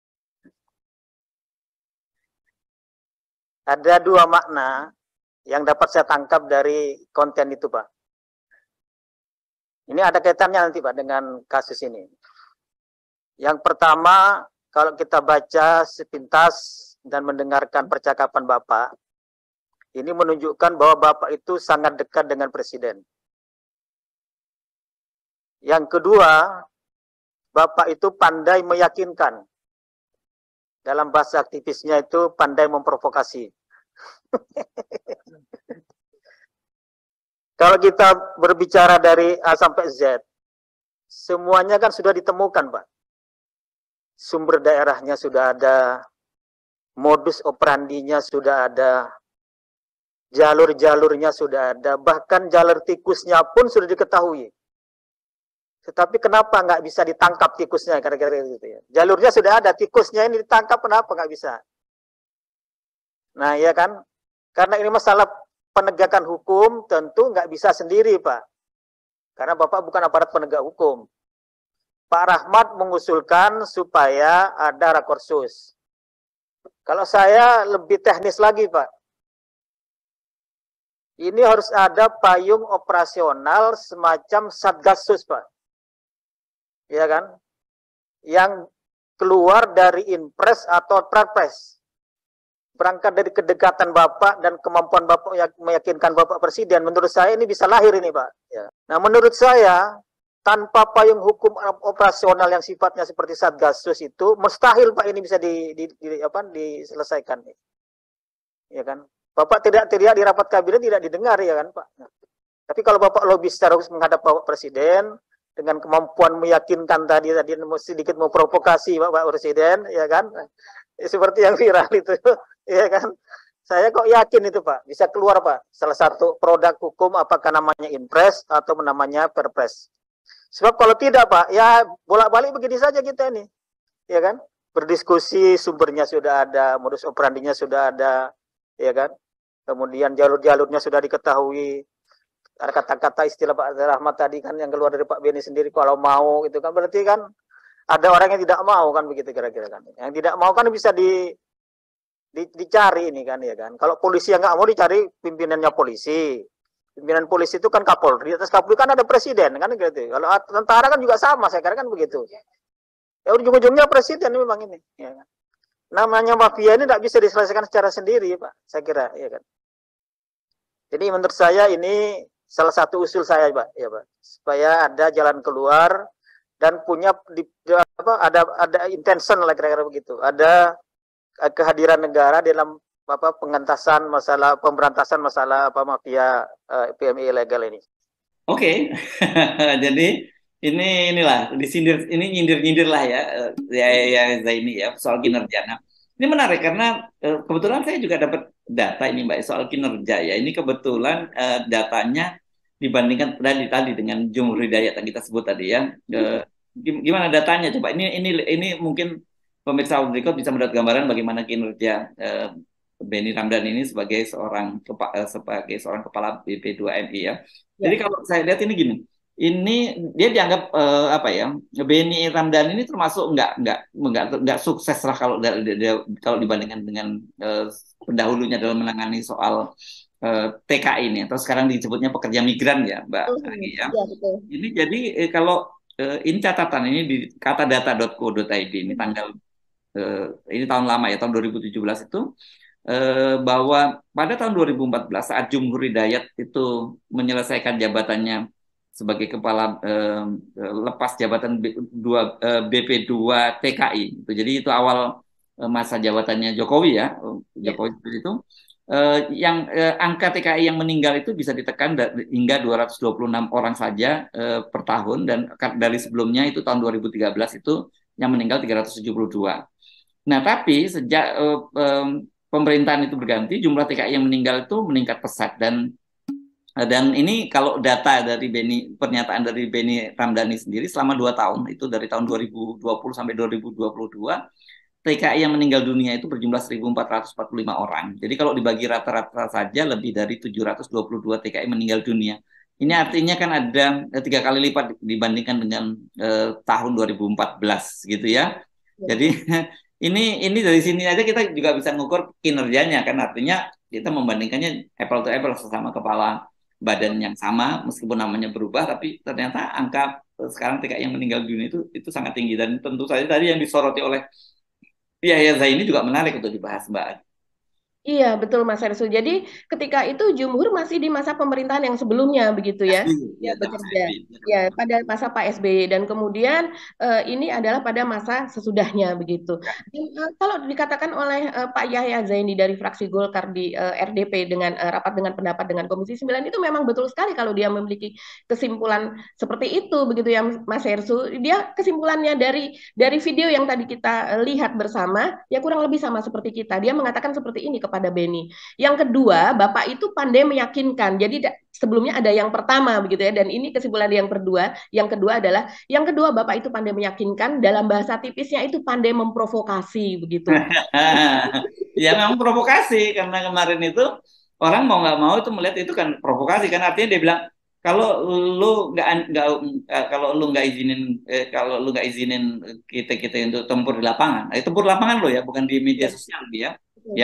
Ada dua makna yang dapat saya tangkap dari konten itu, Pak. Ini ada kaitannya nanti, Pak, dengan kasus ini. Yang pertama, kalau kita baca sepintas dan mendengarkan percakapan Bapak, ini menunjukkan bahwa Bapak itu sangat dekat dengan Presiden. Yang kedua, Bapak itu pandai meyakinkan. Dalam bahasa aktivisnya itu pandai memprovokasi. Kalau kita berbicara dari A sampai Z, semuanya kan sudah ditemukan, Pak. Sumber daerahnya sudah ada, modus operandinya sudah ada, jalur-jalurnya sudah ada, bahkan jalur tikusnya pun sudah diketahui. Tetapi kenapa nggak bisa ditangkap tikusnya, kira-kira gitu ya. Jalurnya sudah ada, tikusnya ini ditangkap, kenapa nggak bisa? Nah, ya kan? Karena ini masalah penegakan hukum, tentu nggak bisa sendiri, Pak. Karena Bapak bukan aparat penegak hukum. Pak Rahmat mengusulkan supaya ada rakorsus. Kalau saya lebih teknis lagi, Pak. Ini harus ada payung operasional semacam Satgasus, Pak. Ya kan? Yang keluar dari Inpres atau Perpres. Berangkat dari kedekatan Bapak dan kemampuan Bapak meyakinkan Bapak Presiden, menurut saya ini bisa lahir ini, Pak. Ya. Nah, menurut saya, tanpa payung hukum operasional yang sifatnya seperti Satgasus itu, mustahil, Pak, ini bisa di, di, di, apa, diselesaikan. Ya kan? Bapak tidak-tidak di rapat kabinet tidak didengar, ya kan, Pak. Nah, tapi kalau Bapak lobby secara khusus menghadap Bapak Presiden, dengan kemampuan meyakinkan tadi, tadi sedikit memprovokasi Bapak Presiden, ya kan? Seperti yang viral itu, ya kan? Saya kok yakin itu, Pak, bisa keluar, Pak, salah satu produk hukum, apakah namanya Inpres atau namanya Perpres. Sebab kalau tidak, Pak, ya bolak-balik begini saja kita ini, ya kan? Berdiskusi, sumbernya sudah ada, modus operandinya sudah ada, ya kan? Kemudian jalur-jalurnya sudah diketahui. Ada kata-kata istilah Pak Rahmat tadi kan yang keluar dari Pak Beni sendiri, kalau mau itu kan berarti kan ada orang yang tidak mau kan, begitu kira-kira kan. Yang tidak mau kan bisa di, di dicari ini kan, ya kan. Kalau polisi yang nggak mau, dicari pimpinannya polisi. Pimpinan polisi itu kan Kapolri, di atas Kapolri kan ada presiden kan gitu. Kalau tentara kan juga sama, saya kira kan begitu. Ya ujung-ujungnya presiden memang ini, ya kan. Namanya mafia ini tidak bisa diselesaikan secara sendiri, Pak, saya kira, ya kan. Jadi menurut saya ini salah satu usul saya, Pak, ya, Pak, supaya ada jalan keluar dan punya di, apa, ada ada intention lah kira-kira begitu. Ada kehadiran negara dalam apa pengentasan masalah pemberantasan masalah apa mafia uh, P M I ilegal ini. Oke, jadi ini inilah disindir, ini nyindir-nyindir lah ya, ya ya Zaini ya soal kinerja. Nah, ini menarik karena uh, kebetulan saya juga dapat data ini Mbak soal kinerja ya. Ini kebetulan uh, datanya dibandingkan tadi tadi dengan Jumhur Hidayat yang kita sebut tadi ya. Uh, gimana datanya coba? Ini ini ini mungkin pemirsa berikut bisa mendapat gambaran bagaimana kinerja uh, Beni Ramdhani ini sebagai seorang kepa, uh, sebagai seorang kepala B P dua M I ya. Jadi Ya. kalau saya lihat ini gini, ini dia dianggap uh, apa ya? Beni Ramdhani ini termasuk nggak nggak nggak nggak sukses lah kalau dia, dia, kalau dibandingkan dengan uh, pendahulunya dalam menangani soal uh, T K I ini, atau sekarang disebutnya pekerja migran ya, Mbak Mhm. Agi ya. Ya, betul. Ini jadi eh, kalau eh, ini catatan ini di katadata dot co dot i d ini tanggal eh, ini tahun lama ya, tahun dua ribu tujuh belas itu eh, bahwa pada tahun dua ribu empat belas saat Jumhur Hidayat itu menyelesaikan jabatannya sebagai kepala eh, lepas jabatan B, dua, eh, B P dua T K I itu. Jadi itu awal eh, masa jabatannya Jokowi ya, Ya. Jokowi seperti itu. eh, yang eh, angka T K I yang meninggal itu bisa ditekan da- hingga dua ratus dua puluh enam orang saja eh, per tahun, dan ka- dari sebelumnya itu tahun dua ribu tiga belas itu yang meninggal tiga ratus tujuh puluh dua. Nah, tapi sejak eh, em, pemerintahan itu berganti, jumlah T K I yang meninggal itu meningkat pesat, dan dan ini kalau data dari Beni, pernyataan dari Beni Ramdhani sendiri selama dua tahun, itu dari tahun dua ribu dua puluh sampai dua ribu dua puluh dua, T K I yang meninggal dunia itu berjumlah seribu empat ratus empat puluh lima orang. Jadi kalau dibagi rata-rata saja lebih dari tujuh ratus dua puluh dua T K I meninggal dunia. Ini artinya kan ada eh, tiga kali lipat dibandingkan dengan eh, tahun dua ribu empat belas gitu ya. Jadi ini ini dari sini aja kita juga bisa mengukur kinerjanya, kan artinya kita membandingkannya apple to apple, sesama kepala badan yang sama meskipun namanya berubah, tapi ternyata angka eh, sekarang T K I yang meninggal dunia itu itu sangat tinggi, dan tentu saja tadi yang disoroti oleh Yahya Zaini juga menarik untuk dibahas, Mbak. Iya, betul Mas Ersu. Jadi ketika itu Jumhur masih di masa pemerintahan yang sebelumnya begitu ya. S B Y, Ya, ya, zaman bekerja. S B Y. Ya, pada masa Pak S B Y dan kemudian eh, ini adalah pada masa sesudahnya begitu. Dan, eh, kalau dikatakan oleh eh, Pak Yahya Zaini dari fraksi Golkar di eh, R D P dengan eh, rapat dengan pendapat dengan Komisi sembilan, itu memang betul sekali kalau dia memiliki kesimpulan seperti itu begitu ya Mas Ersu. Dia kesimpulannya dari dari video yang tadi kita eh, lihat bersama ya kurang lebih sama seperti kita. Dia mengatakan seperti ini kepada Beni. Yang kedua, Bapak itu pandai meyakinkan. Jadi sebelumnya ada yang pertama begitu ya, dan ini kesimpulan yang kedua. Yang kedua adalah yang kedua Bapak itu pandai meyakinkan, dalam bahasa tipisnya itu pandai memprovokasi begitu. Ya memang provokasi, karena kemarin itu orang mau nggak mau itu melihat itu kan provokasi, kan artinya dia bilang kalau lu nggak nggak eh, kalau lu nggak izinin eh, kalau lu nggak izinin kita kita untuk tempur di lapangan, eh, tempur di lapangan lo ya, bukan di media sosial dia, ya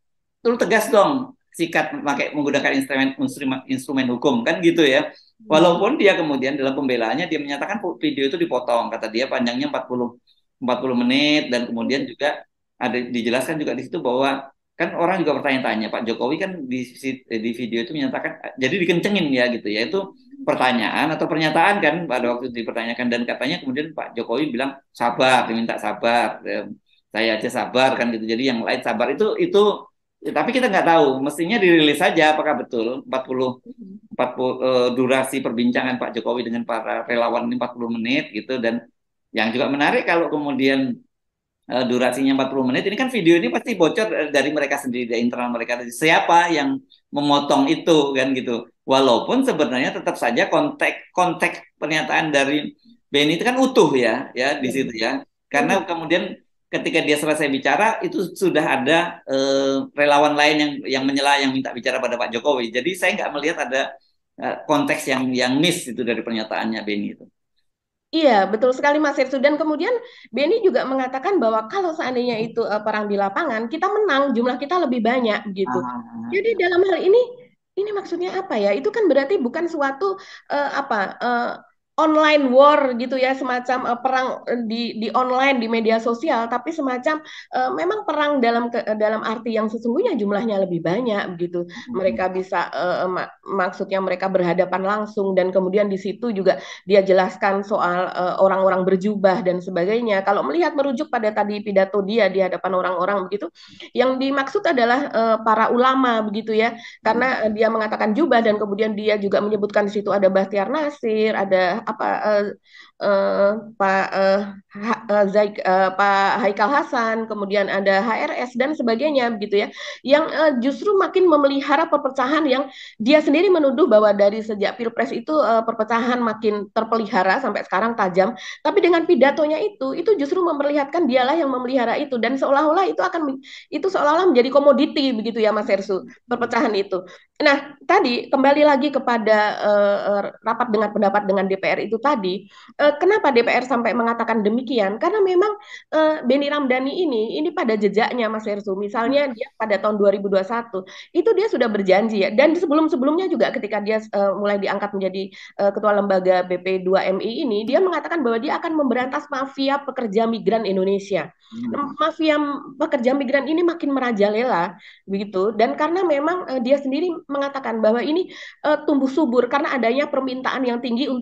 lu tegas dong sikat pakai menggunakan instrumen instrumen instrumen hukum, kan gitu ya. Walaupun dia kemudian dalam pembelaannya dia menyatakan video itu dipotong, kata dia panjangnya empat puluh empat puluh menit, dan kemudian juga ada dijelaskan juga di situ bahwa kan orang juga bertanya-tanya, Pak Jokowi kan di di video itu menyatakan jadi dikencengin ya gitu ya, itu pertanyaan atau pernyataan kan pada waktu itu dipertanyakan, dan katanya kemudian Pak Jokowi bilang sabar, diminta sabar, saya aja sabar kan gitu, jadi yang lain sabar, itu itu ya, tapi kita nggak tahu, mestinya dirilis saja apakah betul empat puluh empat puluh uh, durasi perbincangan Pak Jokowi dengan para relawan ini empat puluh menit gitu. Dan yang juga menarik kalau kemudian uh, durasinya empat puluh menit, ini kan video ini pasti bocor dari mereka sendiri, dari internal mereka, siapa yang memotong itu kan gitu. Walaupun sebenarnya tetap saja konteks konteks pernyataan dari Beni itu kan utuh ya ya di situ ya, karena kemudian ketika dia selesai bicara itu sudah ada eh, relawan lain yang yang menyela, yang minta bicara pada Pak Jokowi. Jadi saya nggak melihat ada eh, konteks yang yang miss itu dari pernyataannya Beni itu. Iya, betul sekali Mas Irsu. Dan kemudian Beni juga mengatakan bahwa kalau seandainya itu uh, perang di lapangan, kita menang, jumlah kita lebih banyak gitu. Ah, Jadi dalam hal ini, ini maksudnya apa ya? Itu kan berarti bukan suatu uh, apa uh, online war gitu ya, semacam uh, perang uh, di di online di media sosial, tapi semacam uh, memang perang dalam ke, dalam arti yang sesungguhnya jumlahnya lebih banyak begitu. Mereka bisa uh, mak maksudnya mereka berhadapan langsung, dan kemudian di situ juga dia jelaskan soal uh, orang-orang berjubah dan sebagainya. Kalau melihat merujuk pada tadi pidato dia di hadapan orang-orang begitu, yang dimaksud adalah uh, para ulama begitu ya, karena uh, dia mengatakan jubah, dan kemudian dia juga menyebutkan di situ ada Bahtiar Nasir, ada apa uh, uh, Pak uh, uh, Zaik, uh, Pak Haikal Hasan, kemudian ada H R S dan sebagainya begitu ya, yang uh, justru makin memelihara perpecahan, yang dia sendiri menuduh bahwa dari sejak Pilpres itu uh, perpecahan makin terpelihara sampai sekarang tajam, tapi dengan pidatonya itu itu justru memperlihatkan dialah yang memelihara itu, dan seolah-olah itu akan itu seolah-olah menjadi komoditi begitu ya Mas Ersu, perpecahan itu. Nah, tadi kembali lagi kepada uh, rapat dengan pendapat dengan D P R itu tadi, uh, kenapa D P R sampai mengatakan demikian? Karena memang uh, Beni Ramdhani ini ini pada jejaknya Mas Ersu, misalnya dia pada tahun dua ribu dua puluh satu itu dia sudah berjanji ya, dan sebelum-sebelumnya juga ketika dia uh, mulai diangkat menjadi uh, ketua lembaga B P dua M I ini, dia mengatakan bahwa dia akan memberantas mafia pekerja migran Indonesia. Hmm. Mafia pekerja migran ini makin merajalela begitu, dan karena memang uh, dia sendiri mengatakan bahwa ini uh, tumbuh subur karena adanya permintaan yang tinggi untuk mencari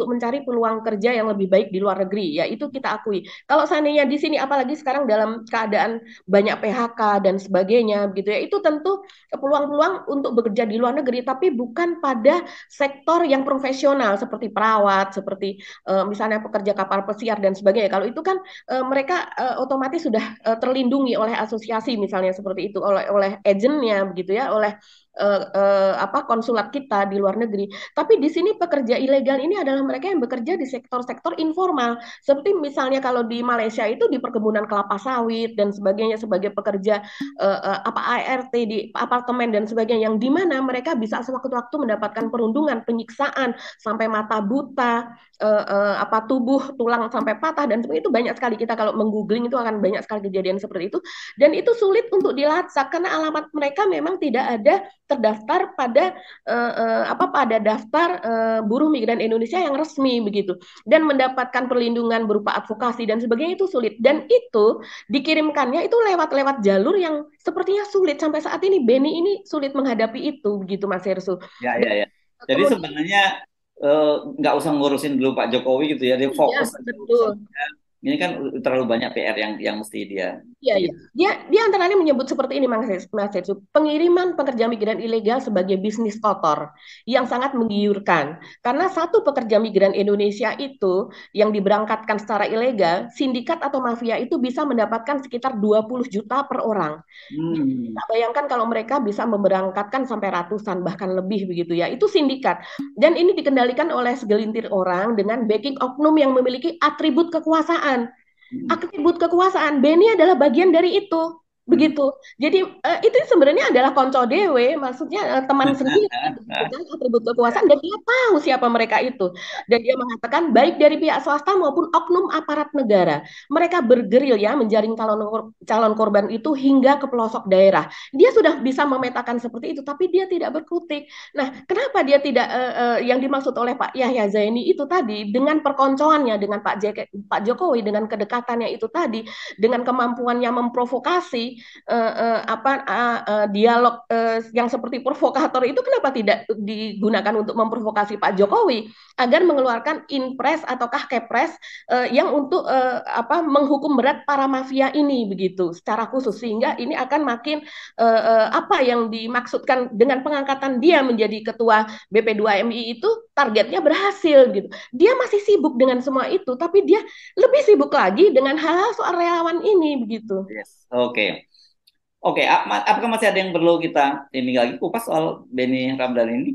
mencari peluang kerja yang lebih baik di luar negeri, ya itu kita akui. Kalau seandainya di sini, apalagi sekarang dalam keadaan banyak P H K dan sebagainya, begitu ya, itu tentu peluang-peluang untuk bekerja di luar negeri, tapi bukan pada sektor yang profesional seperti perawat, seperti uh, misalnya pekerja kapal pesiar dan sebagainya. Kalau itu kan uh, mereka uh, otomatis sudah uh, terlindungi oleh asosiasi misalnya seperti itu, oleh oleh agentnya begitu ya, oleh Uh, uh, apa konsulat kita di luar negeri. Tapi di sini pekerja ilegal ini adalah mereka yang bekerja di sektor-sektor informal. Seperti misalnya kalau di Malaysia itu di perkebunan kelapa sawit dan sebagainya sebagai pekerja uh, uh, apa A R T di apartemen dan sebagainya, yang di mana mereka bisa sewaktu-waktu mendapatkan perundungan, penyiksaan sampai mata buta, uh, uh, apa tubuh tulang sampai patah dan sebagainya. Itu banyak sekali, kita kalau menggoogling itu akan banyak sekali kejadian seperti itu, dan itu sulit untuk dilacak karena alamat mereka memang tidak ada terdaftar pada uh, uh, apa pada daftar uh, buruh migran Indonesia yang resmi begitu, dan mendapatkan perlindungan berupa advokasi dan sebagainya itu sulit, dan itu dikirimkannya itu lewat-lewat jalur yang sepertinya sulit. Sampai saat ini Beni ini sulit menghadapi itu begitu Mas Hersu. Ya, ya, ya. Jadi kemudian, sebenarnya nggak uh, usah ngurusin dulu Pak Jokowi gitu ya, dia fokus. Ya, betul. Ini kan terlalu banyak P R yang yang mesti dia. Iya, iya. Dia dia antara lain menyebut seperti ini Mas Hersu, pengiriman pekerja migran ilegal sebagai bisnis kotor yang sangat menggiurkan. Karena satu pekerja migran Indonesia itu yang diberangkatkan secara ilegal, sindikat atau mafia itu bisa mendapatkan sekitar dua puluh juta per orang. Hmm. Nah, bayangkan kalau mereka bisa memberangkatkan sampai ratusan bahkan lebih begitu ya. Itu sindikat. Dan ini dikendalikan oleh segelintir orang dengan backing oknum yang memiliki atribut kekuasaan. Atribut kekuasaan, Beni adalah bagian dari itu, begitu. Jadi uh, itu sebenarnya adalah konco dewe, maksudnya uh, teman sendiri, bukan atribut kekuasaan, dan dia tahu siapa mereka itu. Dan dia mengatakan baik dari pihak swasta maupun oknum aparat negara, mereka bergerilya menjaring calon calon korban itu hingga ke pelosok daerah. Dia sudah bisa memetakan seperti itu, tapi dia tidak berkutik. Nah, kenapa dia tidak uh, uh, yang dimaksud oleh Pak Yahya Zaini itu tadi, dengan perkoncoannya dengan Pak, J Pak Jokowi, dengan kedekatannya itu tadi, dengan kemampuannya memprovokasi Uh, uh, apa uh, uh, dialog uh, yang seperti provokator itu, kenapa tidak digunakan untuk memprovokasi Pak Jokowi agar mengeluarkan impres ataukah kepres uh, yang untuk uh, apa menghukum berat para mafia ini begitu secara khusus, sehingga ini akan makin uh, uh, apa yang dimaksudkan dengan pengangkatan dia menjadi ketua B P dua M I itu targetnya berhasil gitu. Dia masih sibuk dengan semua itu, tapi dia lebih sibuk lagi dengan hal-hal soal relawan ini begitu. Yes. Oke. Okay. Oke, okay, apakah masih ada yang perlu kita ini lagi kupas soal Beni Ramdhani ini?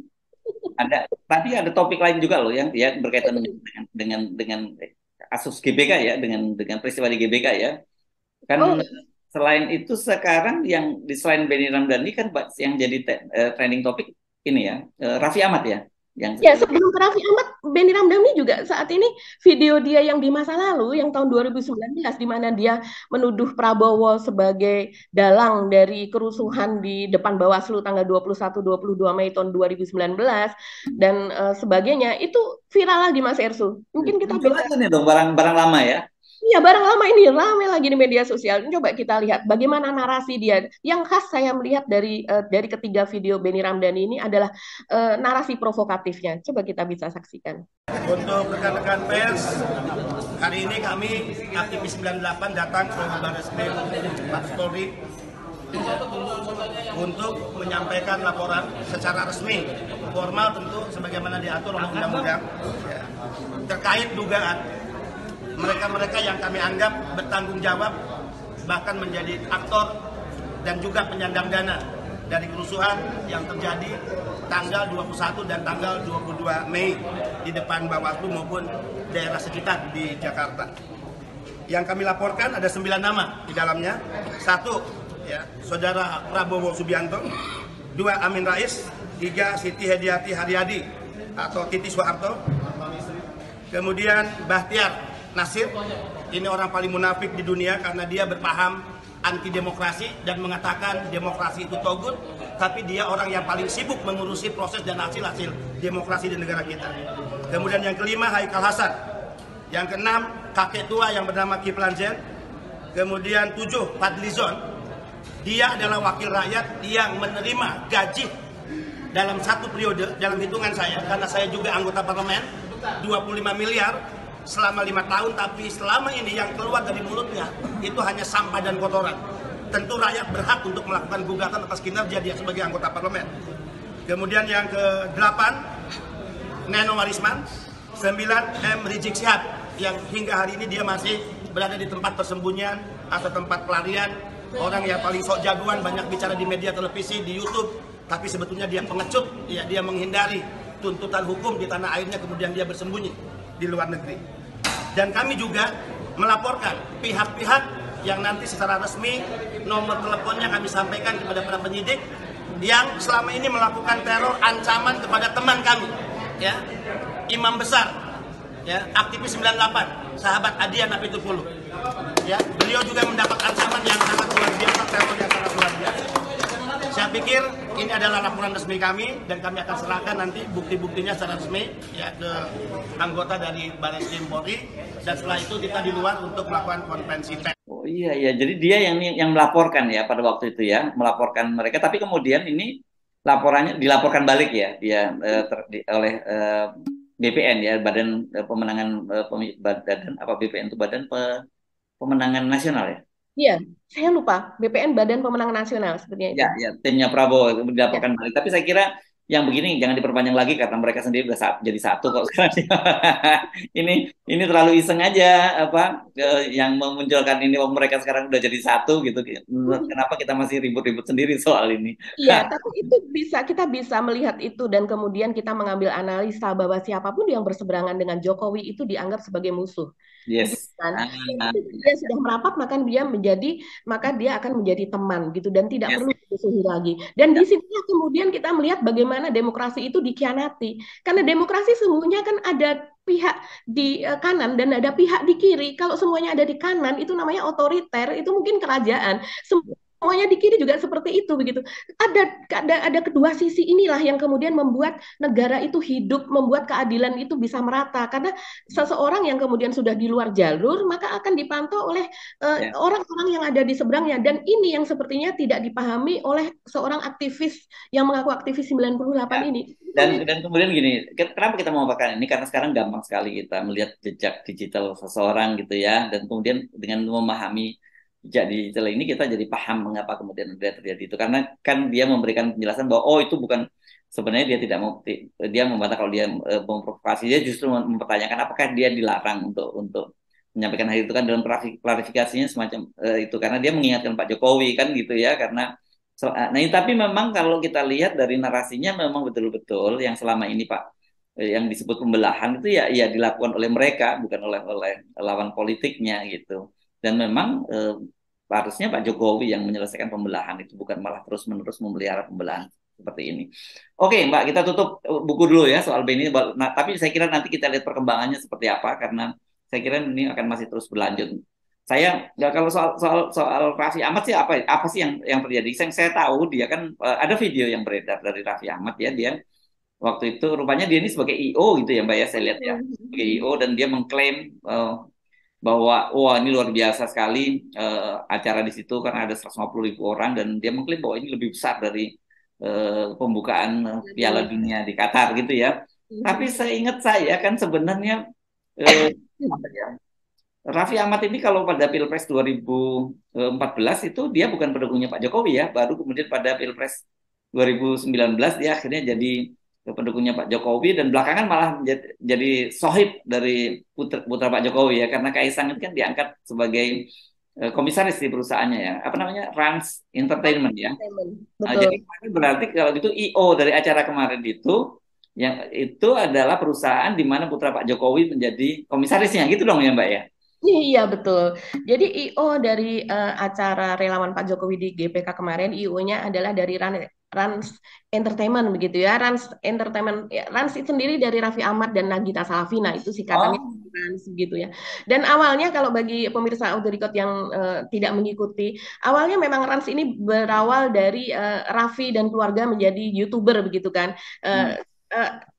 Ada tadi ada topik lain juga loh yang ya berkaitan dengan dengan dengan kasus G B K ya, dengan dengan peristiwa di G B K ya. Kan oh. Selain itu sekarang yang di selain Beni Ramdhani kan yang jadi te, uh, trending topik ini ya, uh, Raffi Ahmad ya. Yang ya sebelum ke Raffi Ahmad, Beni Ramdhani juga saat ini video dia yang di masa lalu yang tahun dua ribu sembilan belas di mana dia menuduh Prabowo sebagai dalang dari kerusuhan di depan Bawaslu tanggal dua puluh satu dua puluh dua Mei tahun dua ribu sembilan belas dan uh, sebagainya, itu viral lagi Mas Hersu. Mungkin kita bisa nih dong barang-barang lama ya. Iya, barang lama ini ramai lagi di media sosial. Coba kita lihat bagaimana narasi dia. Yang khas saya melihat dari uh, dari ketiga video Beni Ramdhani ini adalah uh, narasi provokatifnya. Coba kita bisa saksikan. Untuk rekan-rekan pers, hari ini kami aktivis sembilan puluh delapan datang ke Barreskrim Mabes Polri untuk menyampaikan laporan secara resmi, formal tentu sebagaimana diatur oleh undang-undang ya, terkait dugaan mereka-mereka yang kami anggap bertanggung jawab bahkan menjadi aktor dan juga penyandang dana dari kerusuhan yang terjadi tanggal dua puluh satu dan tanggal dua puluh dua Mei di depan Bawaslu maupun daerah sekitar di Jakarta. Yang kami laporkan ada sembilan nama di dalamnya. Satu, ya, Saudara Prabowo Subianto. Dua, Amin Rais. Tiga, Siti Hediati Haryadi atau Titi Soeharto. Kemudian Bahtiar Nasir, ini orang paling munafik di dunia karena dia berpaham anti demokrasi dan mengatakan demokrasi itu togut, tapi dia orang yang paling sibuk mengurusi proses dan hasil-hasil demokrasi di negara kita. Kemudian yang kelima, Haikal Hasan. Yang keenam, kakek tua yang bernama Kiflan Zen. Kemudian tujuh, Fadlizon. Dia adalah wakil rakyat yang menerima gaji dalam satu periode, dalam hitungan saya, karena saya juga anggota parlemen, dua puluh lima miliar selama lima tahun, tapi selama ini yang keluar dari mulutnya itu hanya sampah dan kotoran. Tentu rakyat berhak untuk melakukan gugatan atas kinerja dia sebagai anggota parlemen. Kemudian yang ke delapan, Neno Warisman. Sembilan, M. Rizik Syihab, yang hingga hari ini dia masih berada di tempat persembunyian atau tempat pelarian. Orang yang paling sok jagoan, banyak bicara di media televisi, di YouTube, tapi sebetulnya dia pengecut, ya, dia menghindari tuntutan hukum di tanah airnya, kemudian dia bersembunyi di luar negeri. Dan kami juga melaporkan pihak-pihak yang nanti secara resmi nomor teleponnya kami sampaikan kepada para penyidik yang selama ini melakukan teror ancaman kepada teman kami, ya, imam besar, ya, aktivis sembilan puluh delapan, sahabat Adian Apitupulu. Ya, beliau juga mendapat ancaman yang sangat luar biasa, teror yang sangat luar biasa. Saya pikir ini adalah laporan resmi kami dan kami akan serahkan nanti bukti-buktinya secara resmi, ya, ke anggota dari Baris Krim Polri, dan setelah itu kita di luar untuk melakukan konferensi pers. Oh iya ya, jadi dia yang yang melaporkan ya pada waktu itu ya, melaporkan mereka, tapi kemudian ini laporannya dilaporkan balik ya, dia eh, ter, di, oleh eh, B P N ya, Badan eh, Pemenangan eh, pem, Badan apa B P N itu Badan Pe, Pemenangan Nasional ya. Iya, saya lupa. B P N Badan Pemenangan Nasional sepertinya itu. Ya, ya, timnya Prabowo dilaporkan ya. Balik. Tapi saya kira yang begini jangan diperpanjang lagi karena mereka sendiri udah satu, jadi satu kok sekarang. ini ini terlalu iseng aja apa ke, yang memunculkan ini mereka sekarang udah jadi satu gitu. Kenapa kita masih ribut-ribut sendiri soal ini? Iya, tapi itu bisa kita bisa melihat itu dan kemudian kita mengambil analisa bahwa siapapun yang berseberangan dengan Jokowi itu dianggap sebagai musuh. Yes. Kan? Ah, dia sudah merapat maka dia menjadi maka dia akan menjadi teman gitu dan tidak yes. perlu dimusuhi lagi. Dan ya. Di sini kemudian kita melihat bagaimana demokrasi itu dikhianati. Karena demokrasi semuanya kan ada pihak di uh, kanan dan ada pihak di kiri. Kalau semuanya ada di kanan itu namanya otoriter, itu mungkin kerajaan. Semuanya di kiri juga seperti itu begitu. Ada ada ada kedua sisi inilah yang kemudian membuat negara itu hidup, membuat keadilan itu bisa merata. Karena seseorang yang kemudian sudah di luar jalur maka akan dipantau oleh uh, yeah. orang-orang yang ada di seberangnya. Dan ini yang sepertinya tidak dipahami oleh seorang aktivis yang mengaku aktivis sembilan puluh delapan yeah. ini. Dan dan kemudian gini, kenapa kita mau pakai ini? Karena sekarang gampang sekali kita melihat jejak digital seseorang gitu ya, dan kemudian dengan memahami jejak digital ini kita jadi paham mengapa kemudian dia terjadi itu, karena kan dia memberikan penjelasan bahwa oh itu bukan, sebenarnya dia tidak mau, dia membantah kalau dia e, memprovokasi, dia justru mempertanyakan apakah dia dilarang untuk untuk menyampaikan hal itu kan dalam klarifikasinya semacam e, itu, karena dia mengingatkan Pak Jokowi kan gitu ya, karena so, nah tapi memang kalau kita lihat dari narasinya memang betul-betul yang selama ini Pak e, yang disebut pembelahan itu ya ya dilakukan oleh mereka, bukan oleh oleh lawan politiknya gitu. Dan memang eh, harusnya Pak Jokowi yang menyelesaikan pembelahan itu, bukan malah terus-menerus memelihara pembelahan seperti ini. Oke Mbak, kita tutup buku dulu ya soal B I N I. Nah, tapi saya kira nanti kita lihat perkembangannya seperti apa, karena saya kira ini akan masih terus berlanjut. Saya ya, kalau soal soal soal Raffi Ahmad sih apa apa sih yang yang terjadi? Saya, saya tahu dia kan eh, ada video yang beredar dari Raffi Ahmad ya, dia waktu itu rupanya dia ini sebagai I O gitu ya Mbak ya, saya lihat ya sebagai I O, dan dia mengklaim eh, bahwa wah ini luar biasa sekali uh, acara di situ karena ada seratus lima puluh ribu orang, dan dia mengklaim bahwa ini lebih besar dari uh, pembukaan uh, Piala Dunia di Qatar gitu ya. Mm-hmm. Tapi saya ingat saya kan sebenarnya uh, apa ya, Raffi Ahmad ini kalau pada Pilpres dua ribu empat belas itu dia bukan pendukungnya Pak Jokowi ya, baru kemudian pada Pilpres dua ribu sembilan belas dia akhirnya jadi pendukungnya Pak Jokowi, dan belakangan malah menjadi, jadi sohib dari putra, putra Pak Jokowi ya, karena Kaisang itu kan diangkat sebagai uh, komisaris di perusahaannya ya, apa namanya, Rans Entertainment ya. Nah, jadi berarti kalau itu I O dari acara kemarin itu, yang itu adalah perusahaan di mana putra Pak Jokowi menjadi komisarisnya gitu dong ya Mbak ya. Iya betul. Jadi I O dari uh, acara relawan Pak Jokowi di G P K kemarin, I O-nya adalah dari Ran Rans Entertainment begitu ya. Rans Entertainment, ya, Rans itu sendiri dari Raffi Ahmad dan Nagita Slavina, itu singkatannya oh. Rans gitu ya. Dan awalnya kalau bagi pemirsa Audio Record yang uh, tidak mengikuti, awalnya memang Rans ini berawal dari uh, Raffi dan keluarga menjadi YouTuber begitu kan. Uh, hmm. uh,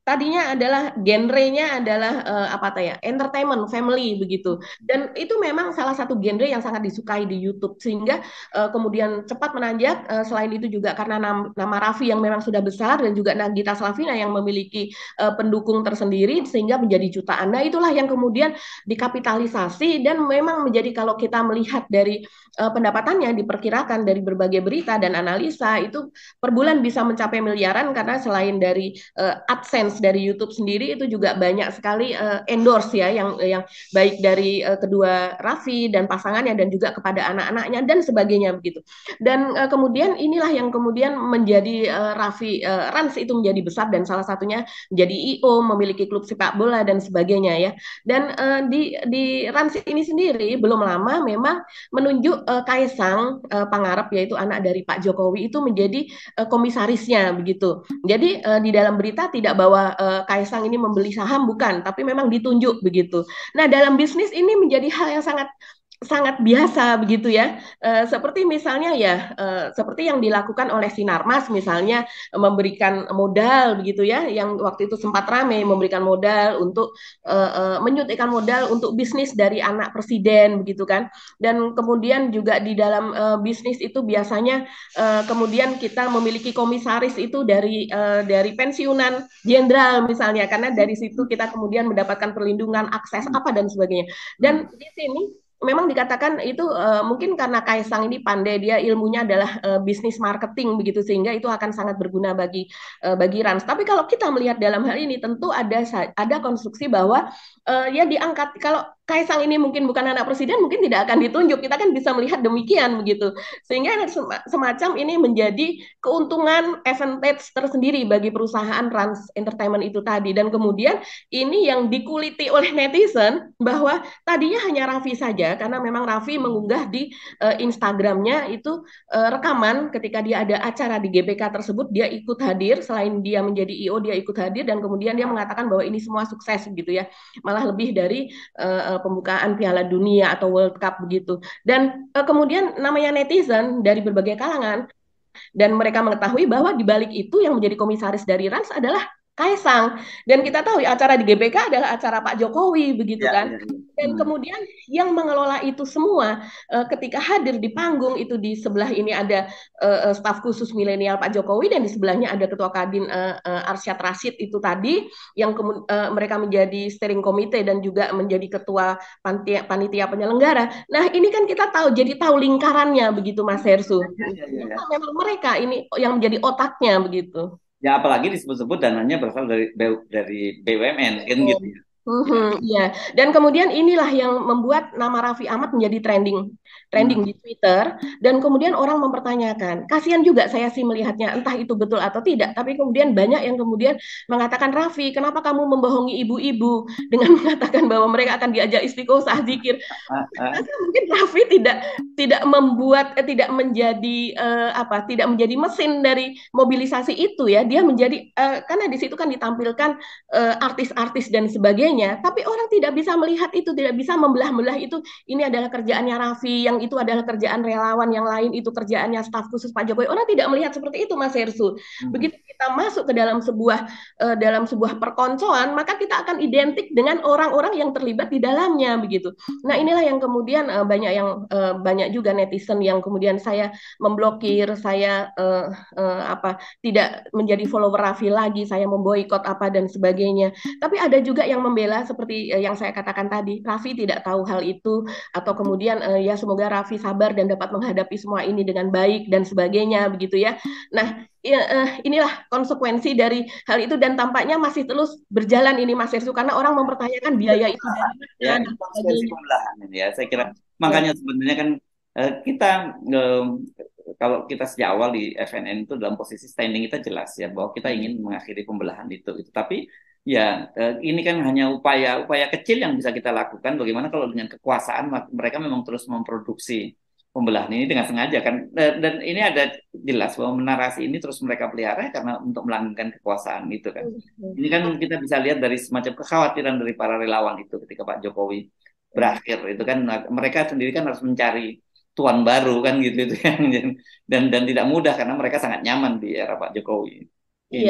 tadinya adalah genrenya adalah uh, apa ya entertainment family begitu, dan itu memang salah satu genre yang sangat disukai di YouTube sehingga uh, kemudian cepat menanjak. Uh, selain itu juga karena nam nama Raffi yang memang sudah besar dan juga Nagita Slavina yang memiliki uh, pendukung tersendiri sehingga menjadi jutaan. Nah itulah yang kemudian dikapitalisasi dan memang menjadi, kalau kita melihat dari uh, pendapatannya diperkirakan dari berbagai berita dan analisa itu per bulan bisa mencapai miliaran, karena selain dari uh, AdSense dari YouTube sendiri itu juga banyak sekali uh, endorse ya yang yang baik dari uh, kedua Raffi dan pasangannya dan juga kepada anak-anaknya dan sebagainya begitu. Dan uh, kemudian inilah yang kemudian menjadi uh, Raffi uh, Rans itu menjadi besar dan salah satunya menjadi I O, memiliki klub sepak bola dan sebagainya ya. Dan uh, di di Rans ini sendiri belum lama memang menunjuk uh, Kaisang uh, Pangarep, yaitu anak dari Pak Jokowi, itu menjadi uh, komisarisnya begitu. Jadi uh, di dalam berita tidak bahwa uh, Kaisang ini membeli saham, bukan, tapi memang ditunjuk begitu. Nah, dalam bisnis ini menjadi hal yang sangat sangat biasa begitu ya, e, seperti misalnya ya e, seperti yang dilakukan oleh Sinarmas misalnya, e, memberikan modal begitu ya, yang waktu itu sempat ramai memberikan modal untuk e, e, menyuntikkan modal untuk bisnis dari anak presiden begitu kan. Dan kemudian juga di dalam e, bisnis itu biasanya e, kemudian kita memiliki komisaris itu dari e, dari pensiunan jenderal misalnya, karena dari situ kita kemudian mendapatkan perlindungan, akses apa dan sebagainya. Dan di sini memang dikatakan itu uh, mungkin karena Kaisang ini pandai, dia ilmunya adalah uh, bisnis marketing begitu, sehingga itu akan sangat berguna bagi uh, bagi Rans. Tapi kalau kita melihat dalam hal ini tentu ada ada konstruksi bahwa uh, ya diangkat, kalau Kaisang ini mungkin bukan anak presiden, mungkin tidak akan ditunjuk. Kita kan bisa melihat demikian begitu. Sehingga semacam ini menjadi keuntungan advantage tersendiri bagi perusahaan Rans Entertainment itu tadi. Dan kemudian ini yang dikuliti oleh netizen bahwa tadinya hanya Raffi saja, karena memang Raffi mengunggah di uh, Instagramnya itu uh, rekaman ketika dia ada acara di G B K tersebut, dia ikut hadir, selain dia menjadi I O dia ikut hadir, dan kemudian dia mengatakan bahwa ini semua sukses gitu ya, malah lebih dari uh, pembukaan Piala Dunia atau World Cup begitu. Dan uh, kemudian namanya netizen dari berbagai kalangan, dan mereka mengetahui bahwa di balik itu yang menjadi komisaris dari Rans adalah Kaisang. Dan kita tahu ya, acara di G B K adalah acara Pak Jokowi begitu ya, kan. Ya, ya. Dan hmm. kemudian yang mengelola itu semua uh, ketika hadir di panggung itu, di sebelah ini ada uh, staf khusus milenial Pak Jokowi, dan di sebelahnya ada Ketua Kadin uh, uh, Arsyad Rashid itu tadi yang uh, mereka menjadi steering committee dan juga menjadi ketua panitia, panitia penyelenggara. Nah, ini kan kita tahu, jadi tahu lingkarannya begitu Mas Hersu. Ya, ya, ya, ya. Memang mereka ini yang menjadi otaknya begitu. Ya, apalagi disebut-sebut dananya berasal dari dari B U M N kan gitu ya. Mm-hmm, ya, dan kemudian inilah yang membuat nama Raffi Ahmad menjadi trending, trending hmm. di Twitter, dan kemudian orang mempertanyakan, kasihan juga saya sih melihatnya, entah itu betul atau tidak, tapi kemudian banyak yang kemudian mengatakan, Raffi, kenapa kamu membohongi ibu-ibu dengan mengatakan bahwa mereka akan diajak istiqosah zikir? Mungkin Raffi tidak tidak membuat, eh, tidak menjadi eh, apa, tidak menjadi mesin dari mobilisasi itu ya, dia menjadi eh, karena di situ kan ditampilkan eh, artis-artis dan sebagainya. Tapi orang tidak bisa melihat itu, tidak bisa membelah-belah itu. Ini adalah kerjaannya Raffi, yang itu adalah kerjaan relawan, yang lain itu kerjaannya staf khusus Pak Jokowi. Orang tidak melihat seperti itu, Mas Hersu. Hmm. Begitu kita masuk ke dalam sebuah uh, dalam sebuah perkoncoan, maka kita akan identik dengan orang-orang yang terlibat di dalamnya begitu. Nah, inilah yang kemudian uh, banyak yang uh, banyak juga netizen yang kemudian saya memblokir, saya uh, uh, apa tidak menjadi follower Raffi lagi, saya memboikot apa dan sebagainya. Tapi ada juga yang membela, seperti uh, yang saya katakan tadi, Raffi tidak tahu hal itu, atau kemudian uh, ya semoga Raffi sabar dan dapat menghadapi semua ini dengan baik dan sebagainya begitu ya. Nah, ya, uh, inilah konsekuensi dari hal itu, dan tampaknya masih terus berjalan ini Mas Hersu, karena orang mempertanyakan biaya itu dari mana ya, dan sebagainya. Ya, saya kira makanya sebenarnya kan uh, kita um, kalau kita sejak awal di F N N itu dalam posisi standing kita jelas ya bahwa kita ingin mengakhiri pembelahan itu, itu. Tapi ya, ini kan hanya upaya-upaya kecil yang bisa kita lakukan. Bagaimana kalau dengan kekuasaan mereka memang terus memproduksi pembelahan ini dengan sengaja kan? Dan ini ada jelas bahwa narasi ini terus mereka pelihara karena untuk melanggengkan kekuasaan itu kan. Ini kan kita bisa lihat dari semacam kekhawatiran dari para relawan itu ketika Pak Jokowi berakhir itu kan, mereka sendiri kan harus mencari tuan baru kan gitu itu kan, dan dan tidak mudah karena mereka sangat nyaman di era Pak Jokowi. Iya.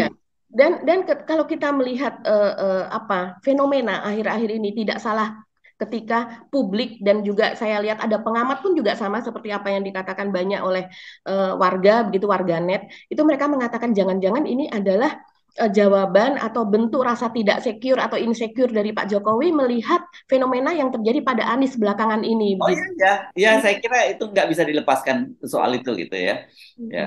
Dan dan ke- kalau kita melihat eh, eh, apa fenomena akhir-akhir ini tidak salah ketika publik dan juga saya lihat ada pengamat pun juga sama seperti apa yang dikatakan banyak oleh eh, warga begitu warganet itu mereka mengatakan jangan-jangan ini adalah eh, jawaban atau bentuk rasa tidak secure atau insecure dari Pak Jokowi melihat fenomena yang terjadi pada Anies belakangan ini Oh iya, begitu. ya, ya saya kira itu nggak bisa dilepaskan soal itu gitu ya. Ya.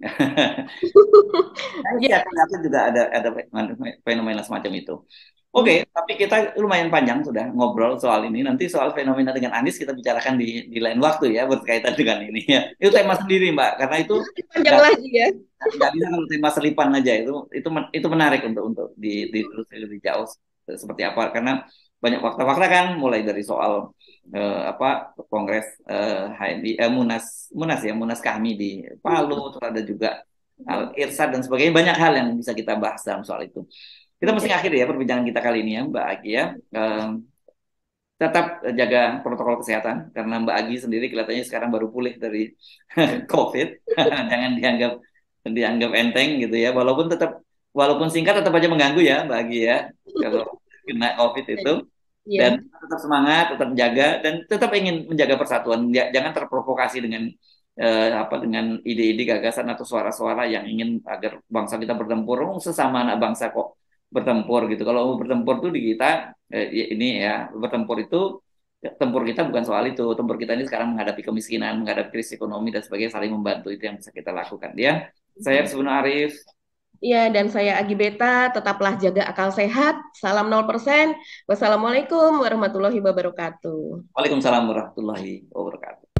Nah, iya, Ya, ternyata juga ada ada fenomena semacam itu. Oke, tapi kita lumayan panjang sudah ngobrol soal ini. Nanti soal fenomena dengan Anies kita bicarakan di di lain waktu ya berkaitan dengan ini ya. Itu tema sendiri Mbak, karena itu panjang nggak lagi ya. nggak bisa kalau tema selipan aja itu itu men- itu menarik untuk untuk di ditelusuri lebih jauh seperti apa karena banyak fakta-fakta kan mulai dari soal eh, apa Kongres eh, H M I eh, Munas Munas ya Munas Kami di Palu terus ada juga Al Irsad dan sebagainya banyak hal yang bisa kita bahas dalam soal itu. Kita mesti Oke. akhiri ya perbincangan kita kali ini ya Mbak Agi ya. Em, tetap jaga protokol kesehatan karena Mbak Agi sendiri kelihatannya sekarang baru pulih dari COVID. Jangan dianggap dianggap enteng gitu ya. Walaupun tetap walaupun singkat tetap aja mengganggu ya Mbak Agi ya. Kalau kena COVID itu dan Iya. tetap semangat, tetap jaga dan tetap ingin menjaga persatuan. Ya, jangan terprovokasi dengan eh, apa dengan ide-ide gagasan atau suara-suara yang ingin agar bangsa kita bertempur. Oh, sesama anak bangsa kok bertempur gitu. Kalau bertempur tuh di kita eh, ya ini ya bertempur itu ya, tempur kita bukan soal itu. Tempur kita ini sekarang menghadapi kemiskinan, menghadapi krisis ekonomi dan sebagainya saling membantu itu yang bisa kita lakukan. Ya, saya sebenarnya Arif. Iya, dan saya Agi Beta, tetaplah jaga akal sehat. Salam nol persen. Wassalamualaikum warahmatullahi wabarakatuh. Waalaikumsalam warahmatullahi wabarakatuh.